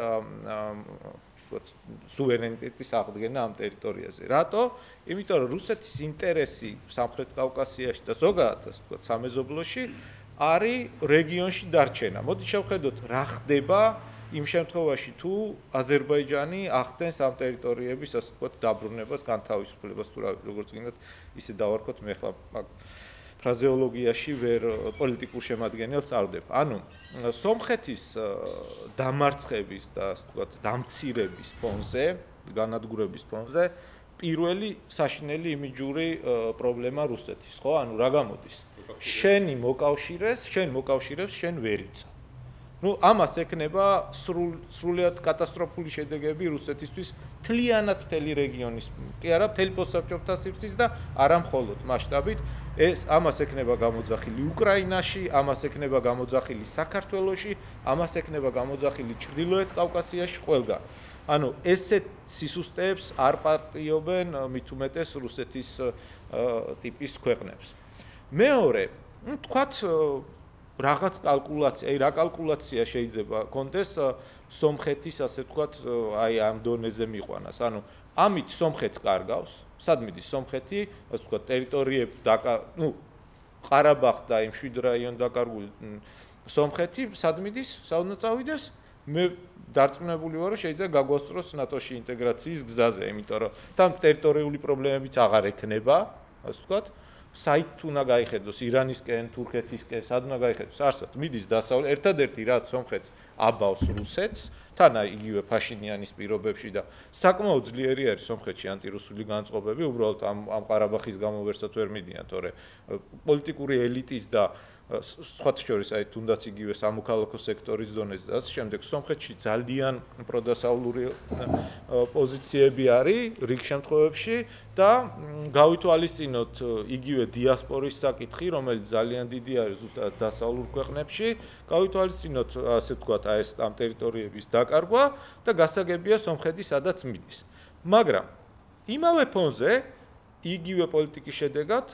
სუვერენიტეტის აღდგენა ამ ტერიტორიაზე. რატო? იმიტომ რომ რუსეთის ინტერესი სამხრეთ კავკასიაში და ზოგადად, ასე ვთქვათ, სამეზობლოში არის რეგიონში დარჩენა. მოდი შევხედოთ, რა ხდება იმ შემთხვევაში, თუ აზერბაიჯანი ახდენს ამ ტერიტორიების, ასე ვთქვათ, დაბრუნებას, განთავისუფლებას, თუ როგორც გინდათ, ისე დავარქოთ, მე ხა ფრაზეოლოგიაში ვერ პოლიტიკურ შემადგენელს წავდებ. ანუ სომხეთის დამარცხების და ასე ვთქვათ, დამცირების ფონზე, განადგურების ფონზე პირველი საშინელი იმიჯური პრობლემა რუსეთის, ხო? ანუ რა გამოდის? შენ მოკავშირეს, შენ ვერიცა. ამას ექნება სრულიად კატასტროფული შედეგები რუსეთისთვის მთლიანად მთელი რეგიონის, კი არა, მთელი პოსტსაბჭოთა სივრცის და არა მხოლოდ მასშტაბით. ეს ამას ექნება გამოძახილი უკრაინაში, ამას ექნება გამოძახილი საქართველოში, ამას ექნება გამოძახილი ჩრდილოეთ კავკასიაში, ყველგან. ანუ ესეთ სისუსტეებს არ პარტიობენ მით უმეტეს რუსეთის ტიპის ქვეყნებს. მეორე, თქვათ რაღაც კალკულაცია, აი რა კალკულაცია შეიძლება კონდეს სომხეთის, ასე ვთქვათ, აი ამ დონეზე მიყვანას. ანუ ამით სომხეთს კარგავს, სად მიდის სომხეთი, ასე ვთქვათ, ტერიტორიებს ყარაბაღ და იმ 7 რაიონ დაკარგული სომხეთი, სად მიდის, სად უნდა წავიდეს? მე დარწმუნებული ვარ, რომ შეიძლება გაგვასწროს ნატოში ინტეგრაციის გზაზე, იმიტომ რომ თან ტერიტორიული პრობლემებიც აღარ ექნება, ასე ვთქვათ. საით უნდა გაიხედოს ირანისკენ, თურქეთისკენ, სად უნდა გაიხედოს? არსად, მიდის დასავლეთ, ერთადერთი რაც სომხეთს აბავს რუსეთს, თან იგივე ფაშინიანის პირობებში და საკმაოდ ძლიერი არის სომხეთში ანტირუსული განწყობები, უბრალოდ ამ ყარაბაღის გამო ვერსად ვერ მიდიან, თორე პოლიტიკური ელიტის და სხვათა შორის აი თუნდაც იგივე სამოქალაქო სექტორის დონეზე და ასე შემდეგ სომხეთში ძალიან პროდასავლური პოზიციები არის რიგ შემთხვევებში და გავითვალისწინოთ იგივე დიასპორის საკითხი, რომელიც ძალიან დიდი არის ზუსტად დასავლურ ქვეყნებში, გავითვალისწინოთ ასე ვთქვათ აი ეს ამ ტერიტორიების დაკარგვა და გასაგებია სომხეთი სადაც მიდის. მაგრამ იმავე ფონზე იგივე პოლიტიკის შედეგად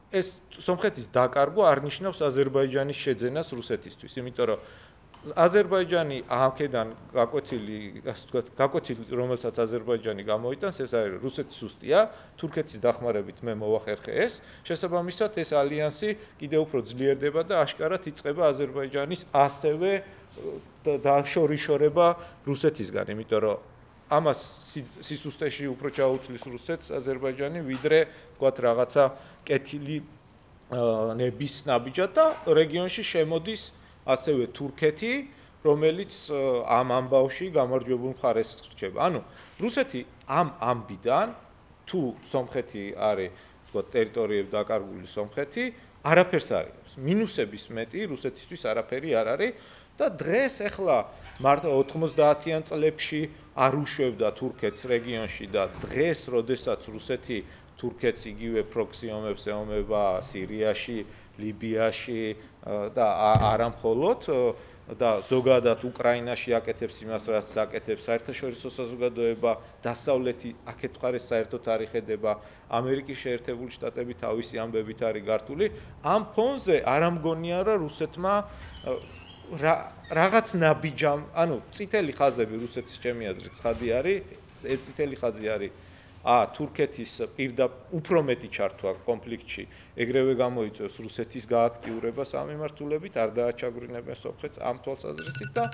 ეს სომხეთის დაკარგვა არ ნიშნავს აზერბაიჯანის შეძენას რუსეთისთვის, იმიტომ რომ აზერბაიჯანი აქედან გაკვეთილი, რომელსაც აზერბაიჯანი გამოიტანს, ეს არის რუსეთის სუსტია, თურქეთის დახმარებით მე მოვახერხე ეს, შესაბამისად ეს ალიანსი კიდევ უფრო ძლიერდება და აშკარად იწყება აზერბაიჯანის ასევე დაშორიშორება რუსეთისგან, იმიტომ რომ ამას სისუსტეში უფრო ჩაუთვლის რუსეთს აზერბაიჯანი, ვიდრე თქვათ რაღაცა კეთილი ნების ნაბიჯად და რეგიონში შემოდის ასევე თურქეთი, რომელიც ამ ამბავში გამარჯვებულ მხარეს რჩება. ანუ რუსეთი ამ ამბიდან თუ სომხეთი არის, თქვათ, ტერიტორიები დაკარგული სომხეთი, არაფერს არ იღებს. მინუსების მეტი რუსეთისთვის არაფერი არ არის და დღეს ახლა 90-იან წლებში არ უშვებდა თურქეთს რეგიონში და დღეს, როდესაც რუსეთი თურქეთს იგივე პროქსი ომებს ეომება სირიაში, ლიბიაში და არა მხოლოდ და ზოგადად უკრაინაში აკეთებს იმას, რაც აკეთებს საერთაშორისო საზოგადოება, დასავლეთი აქეთ მხარეს საერთოდ არ იხედება, ამერიკის შეერთებული შტატები თავისი ამბებით არის გართული. ამ ფონზე არ ამგონია, რომ რუსეთმა რაღაც ნაბიჯამ, ანუ წითელი ხაზები რუსეთის ჩემი აზრით ცხადი არის, ეს წითელი ხაზი არის თურქეთის უფრო მეტი ჩართვა კონფლიქტში, ეგრევე გამოიწვევს რუსეთის გააქტიურებას ამ მიმართულებით, არ დააჩაგვრინებენ სომხეთს ამ თვალსაზრისით და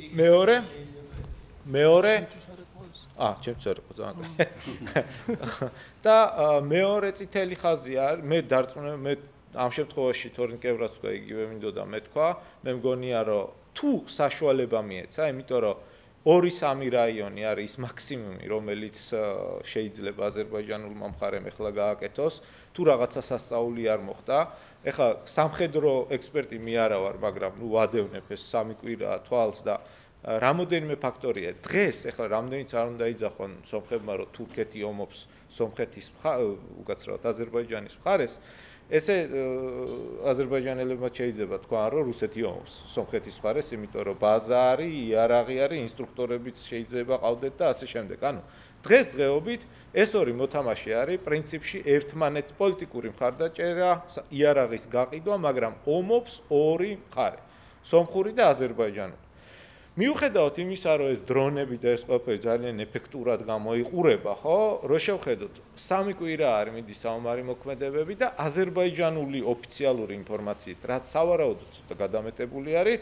მეორე წითელი ხაზი არის, მე ამ შემთხვევაში თორნიკემ რაც თქვა, იგივე მინდოდა მეთქვა, მე მგონია, რომ თუ საშუალება მიეცა, იმიტომ რომ 2-3 რაიონი არის ის მაქსიმუმი, რომელიც შეიძლება აზერბაიჯანულმა მხარემ ახლა გააკეთოს, თუ რაღაცა სასწაული არ მოხდა. ეხლა სამხედრო ექსპერტი მე არა ვარ, მაგრამ ვადევნებ ეს 3 კვირა თვალს და რამოდენიმე ფაქტორია. დღეს ახლა რამდენიც არ უნდა იძახონ სომხებმა, რომ თურქეთი ომობს სომხეთის უკაცრავად აზერბაიჯანის მხარეს, ესე აზერბაიჯანელებმა შეიძლება თქვა, რომ რუსეთი ომობს სომხეთის მხარეს, იმიტომ რომ ბაზა არის, იარაღი არის, ინსტრუქტორებიც შეიძლება ყავდეთ და ასე შემდეგ. ანუ დღესდღეობით ეს ორი მოთამაშე არის პრინციპში ერთმანეთ პოლიტიკური მხარდაჭერა, იარაღის გაყიდვა, მაგრამ ომობს ორი მხარე, სომხური და აზერბაიჯანული. მიუხედავად იმისა, რომ ეს დრონები და ეს ყველაფერი ძალიან ეფექტურად გამოიყურება, ხო? რო შევხედოთ, 3 კვირა არის მიდის საომარი მოქმედებები და აზერბაიჯანული ოფიციალური ინფორმაციით, რაც სავარაუდოდ ცოტა გადამეტებული არის,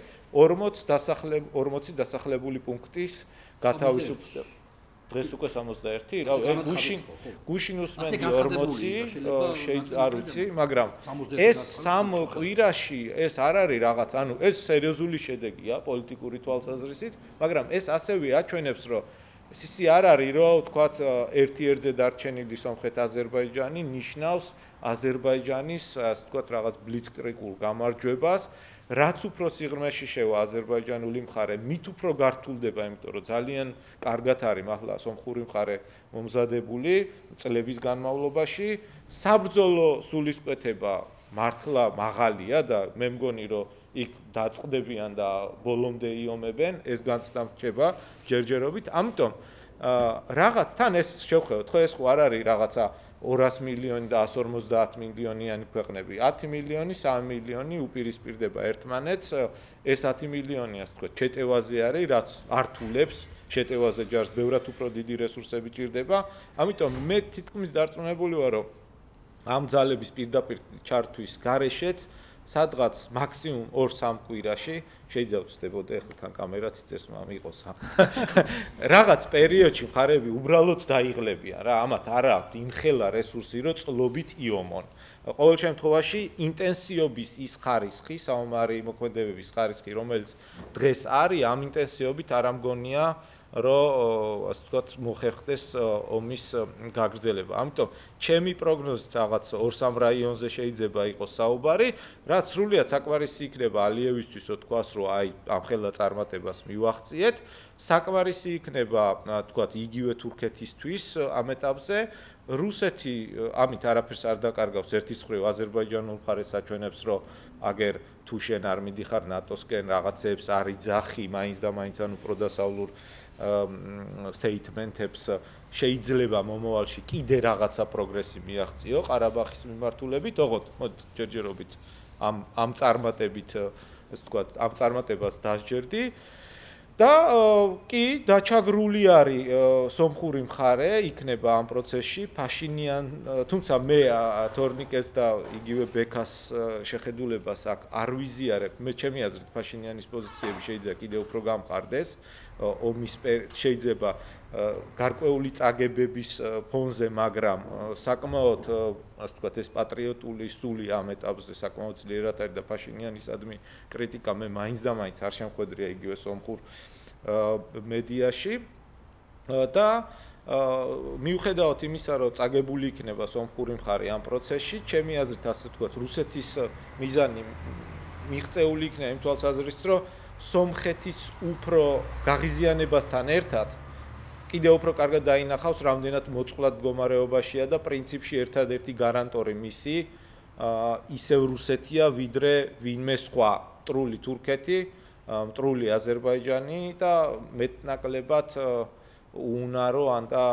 40 დასახლებული პუნქტის გათავისუფლება. დღეს უკვე 61, რა გუშინ უსმენდი 40, არ ვიცი, მაგრამ ეს 3 კვირაში ეს არ არის რაღაც, ანუ ეს სერიოზული შედეგია პოლიტიკური თვალსაზრისით, მაგრამ ეს ასევე აჩვენებს, რომ ისე არ არის, რომ თქვათ ერთ-ერთზე დარჩენილი სომხეთ-აზერბაიჯანი ნიშნავს აზერბაიჯანის, ასე ვთქვათ, რაღაც ბლიცკრიგულ გამარჯვებას, რაც უფრო სიღრმეში შევა აზერბაიჯანული მხარე, მით უფრო გართულდება, იმიტომ რომ ძალიან კარგად არის ახლა სომხური მხარე მომზადებული წლების განმავლობაში. საბრძოლო სულისკვეთება მართლა მაღალია და მე მგონი, რომ იქ დაწყდებიან და ბოლომდე იომებენ, ეს განცდა რჩება ჯერჯერობით. ამიტომ რაღაც თან ეს შევხედოთ, ხო ეს ხო არ არის რაღაცა 200 მილიონი და 150 მილიონიანი ქვეყნები, 10 მილიონი, 3 მილიონი უპირისპირდება ერთმანეთს, ეს 10 მილიონი, ასე ვთქვათ, ჩეტევაზე არის, რაც ართულებს ჩეტევაზე ჯარს ბევრად უფრო დიდი რესურსები ჭირდება. ამიტომ მე თითქმის დარწმუნებული ვარ, რომ ამ ძალების პირდაპირ ჩართვის გარეშეც სადღაც მაქსიმუმ 2-3 კვირაში შეიძლება ვწდებოდე, ახლა თან კამერაც იწეს, მიყოს. რაღაც პერიოდში მხარეები უბრალოდ დაიღლებიან რა, ამათ არ აქვს იმხელა რესურსი, რომ წლობით იომონ. ყოველ შემთხვევაში ინტენსივობის ის ხარისხი, საომარი მოქმედებების ხარისხი, რომელიც დღეს არის, ამ ინტენსივობით არ ამგონია, რომ ასე ვთქვათ, მოხერხდეს ომის გაგრძელება. ამიტომ ჩემი პროგნოზით რაღაც 2-3 რაიონზე შეიძლება იყოს საუბარი, რაც სრულიად საკმარისი იქნება ალიევისთვის, რომ თქვას, რომ აი ამ ხელა წარმატებას მივახციეთ. საკმარისი იქნება, თქვათ, იგივე თურქეთისთვის ამ ეტაპზე, რუსეთი ამით არაფერს არ დაკარგავს ერთის მხრივ აზერბაიჯანულ მხარეს აჩვენებს რომ აგერ თუ შენ არ მიდიხარ ნატოსკენ რაღაცებს არ იძახი მაინც და მაინც ანუ პროდასავლურ statement-ებს შეიძლება მომავალში კიდე რაღაცა პროგრესი მიაღწიო ყარაბაღის მიმართულებით, ოღონდ ჯერჯერობით ამ წარმატებით, ასე ვთქვათ, ამ წარმატებას დასჯერდი და კი დაჩაგრული არის სომხური მხარე იქნება ამ პროცესში ფაშინიან თუმცა მე თორნიკეს და იგივე ბექას შეხედულებას აქ არ ვიზიარებ მე ჩემი აზრით ფაშინიანის პოზიციები შეიძლება კიდევ უფრო გამყარდეს ომის შეიძლება გარკვეული წაგებების ფონზე მაგრამ საკმაოდ ასე ვთქვათ ეს პატრიოტული სული ამ ეტაპზე საკმაოდ ძლიერად არის და ფაშინიანისადმი კრიტიკა მე მაინც და მაინც არ შემხვედრია იგივე სომხურ მედიაში და მიუხედავად იმისა რომ წაგებული იქნება სომხური მხარე ამ პროცესში ჩემი აზრით ასე ვთქვათ რუსეთის მიზანი მიღწეული იქნება იმ თვალსაზრისით რომ სომხეთის უფრო გაღიზიანებასთან ერთად კიდევ უფრო კარგად დაინახავს რამდენად მოწყვლად მდგომარეობაშია და პრინციპში ერთადერთი გარანტორი მისი ისევ რუსეთია ვიდრე ვინმე სხვა მტრული თურქეთი მტრული აზერბაიჯანი და მეტნაკლებად უნარო ან და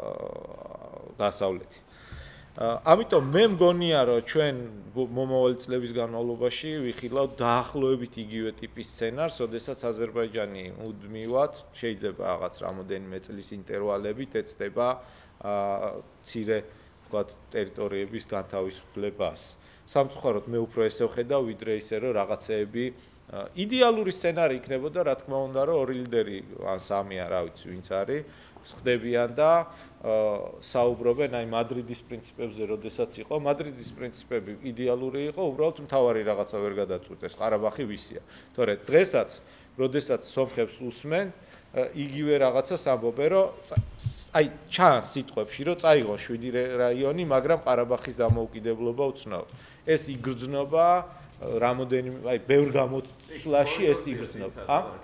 დასავლეთი ამიტომ მე მგონია რომ ჩვენ მომავალი წლების განმავლობაში ვიხილავთ დაახლოებით იგივე ტიპის სცენარს, როდესაც აზერბაიჯანი მუდმივად შეიძლება რაღაც რამოდენიმე წლის ინტერვალებით ეცდება მცირე ვთქვათ ტერიტორიების განთავისუფლებას. სამწუხაროდ მე უფრო ესე ვხედავ, ვიდრე ისე რომ რაღაცეები იდეალური სცენარი იქნებოდა, რა თქმა უნდა, რომ ორი ლიდერი ან სამი არ ვიცი ვინც არის ხდებიან და საუბრობენ აი მადრიდის პრინციპებზე, როდესაც იყო მადრიდის პრინციპები იდეალური იყო, უბრალოდ მთავარი რაღაცა ვერ გადაწყვეტეს, ყარაბაღი ვისია. თორე დღესაც, როდესაც სომხებს უსმენ, იგივე რაღაცას ამბობენ, რომ აი ჩანს სიტყვებში, რომ წაიღო 7 რაიონი, მაგრამ ყარაბაღის დამოუკიდებლობა უცნაოდ. ეს იგრძნობა რამოდენიმე აი ბევრ გამოცვლაში ეს იგრძნობა.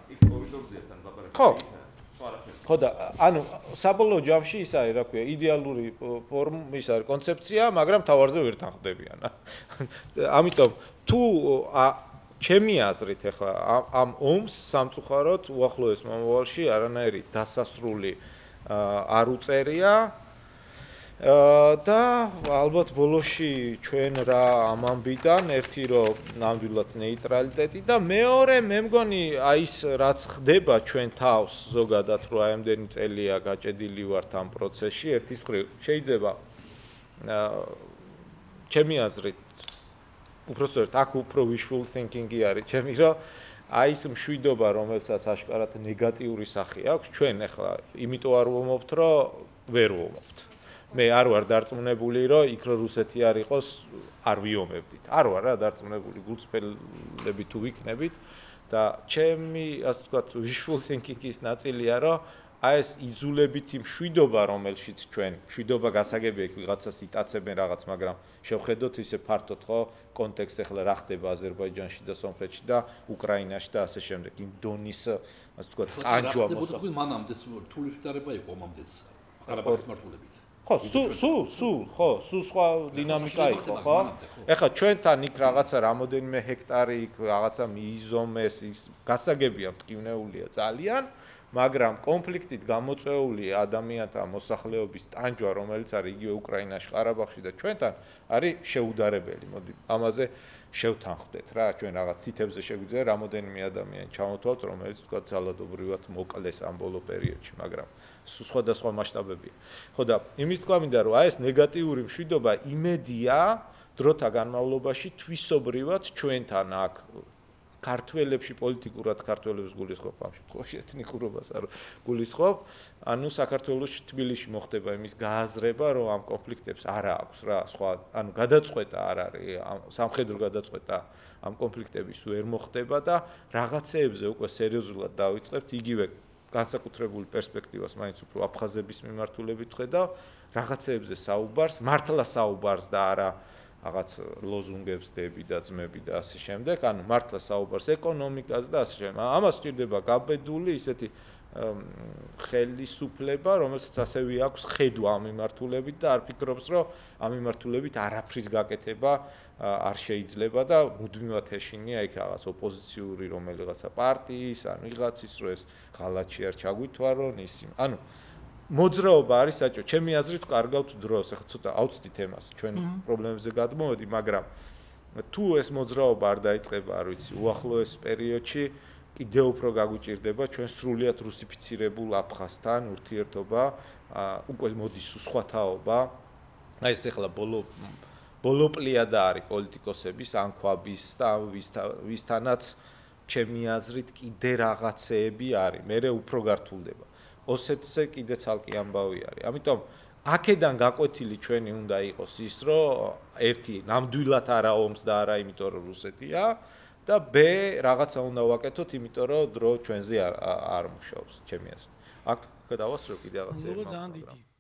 ხო ხო და ანუ საბოლოო ჯამში ის არის რა ქვია იდეალური ფორმა ის არის კონცეფცია მაგრამ თავარზე ვერ თანხმდებიან ამიტომ თუ ჩემი აზრით ახლა ამ ომს სამწუხაროდ უახლოეს მომავალში არანაირი დასასრული არ უწერია და ალბათ ბოლოში ჩვენ რა ამ ამბიდან ერთი რომ ნამდვილად ნეიტრალიტეტი და მეორე მე მგონი აი ის რაც ხდება ჩვენ თავს ზოგადად რომ აი ამდენი წელია გაჭედილი ვართ ამ პროცესში ერთის მხრივ შეიძლება ჩემი აზრით უბრალოდ აქ უფრო wishful thinking-ი არის ჩემი რომ აი ეს მშვიდობა რომელსაც აშკარად ნეგატიური სახე აქვს ჩვენ ახლა იმიტომ არ ვომობთ რომ ვერ ვომობთ მე არ ვარ დარწმუნებული რომ იქ რო რუსეთი არ იყოს არ ვიომებდით არ ვარ რა დარწმუნებული გულწრფელები თუ ვიქნებით და ჩემი ასე ვთქვათ wishful thinking-ის ნაწილია რომ აი ეს იძულებითი მშვიდობა რომელშიც ჩვენ მშვიდობა გასაგებია იქ ვიღაცას იტაცებენ რაღაც მაგრამ შევხედოთ ისე ფართოდ ხო კონტექსტი ახლა რა ხდება აზერბაიჯანში და სომხეთში და უკრაინაში და ასე შემდეგ იმ დონის ასე ვთქვათ ტანჯვა მოსა მანამდეც რთული შედარება იყო მომდეც ყარაბაღის მართულებით ხო, სულ სხვა დინამიკა იყო, ხო? ეხლა ჩვენთან იქ რაღაცა რამოდენიმე ჰექტარი იქ რაღაცა მიიზომეს, ის გასაგებია მტკივნეულია ძალიან, მაგრამ კონფლიქტით გამოწვეული ადამიანთა მოსახლეობის ტანჯვა, რომელიც არის იგივე უკრაინაში, ყარაბაღში და ჩვენთან, არის შეუდარებელი. მოდი, ამაზე შევთანხმდეთ რა, ჩვენ რაღაც თითებზე შეგვიძლია რამოდენიმე ადამიანი ჩამოთვალოთ, რომელიც თქვა ძალადობრივად მოკლეს ამ ბოლო პერიოდში, მაგრამ სხვადასხვა მასშტაბებია. ხო და იმის თქვა მინდა რომ აი ეს ნეგატიური მშვიდობა იმედია დროთა განმავლობაში თვისობრივად ჩვენთან აქ ქართველებში პოლიტიკურად ქართველებს გულისხმობ ამ შემთხვევაში ეთნიკურობას არ გულისხმობ ანუ საქართველოს თბილისში მოხდება იმის გააზრება რომ ამ კონფლიქტებს არა აქვს რა სხვა ანუ გადაწყვეტა არ არის სამხედრო გადაწყვეტა ამ კონფლიქტების ვერ მოხდება და რაღაცეებზე უკვე სერიოზულად დავიწყებთ იგივე განსაკუთრებული პერსპექტივას მაინც უფრო აფხაზების მიმართულებით ვხედავ რაღაცეებზე საუბარს მართლა საუბარს და არა რაღაც ლოზუნგებს დები და ძმები და ასე შემდეგ ანუ მართლა საუბარს ეკონომიკაზე და ასე შემდეგ ამას სჭირდება გაბედული ისეთი ხელისუფლება, რომელსაც ასევე აქვს ხედვა ამ მიმართულებით და არ ფიქრობს, რომ ამ მიმართულებით არაფრის გაკეთება არ შეიძლება და მუდმივად ეშინია იქ რაღაც ოპოზიციური რომელიღაცა პარტიის ან ვიღაცის, რომ ეს ღალატში არ ჩაგვითვარონ ისი. ანუ მოძრაობა არის საჭირო. ჩემი აზრით კარგავთ დროს, ახლა ცოტა ავწდით თემას, ჩვენ პრობლემებზე გადმოვედი, მაგრამ თუ ეს მოძრაობა არ დაიწყება, არ ვიცი, უახლოეს პერიოდში კიდევ უფრო გაგვიჭირდება ჩვენ სრულიად რუსიფიცირებულ აფხაზთან ურთიერთობა, უკვე მოდის სხვათაობა. აი ეს ახლა ბოლო პლიადა არის პოლიტიკოსების, ანქვაბის და ვისთანაც ჩემი აზრით კიდე რაღაცეები არის. მე უფრო გართულდება. ოსეთზე კიდე ცალკე ამბავი არის. ამიტომ აქედან გაკვეთილი ჩვენი უნდა იყოს ის, რომ ერთი ნამდვილად არა ომს და არა იმიტომ რომ რუსეთია და B რაღაცა უნდა ვაკეთოთ, იმიტომ რომ დრო ჩვენზე არ მუშაობს, ჩემი აზრით. აქ გადავასწრო კიდე რაღაცეები. ძალიან დიდი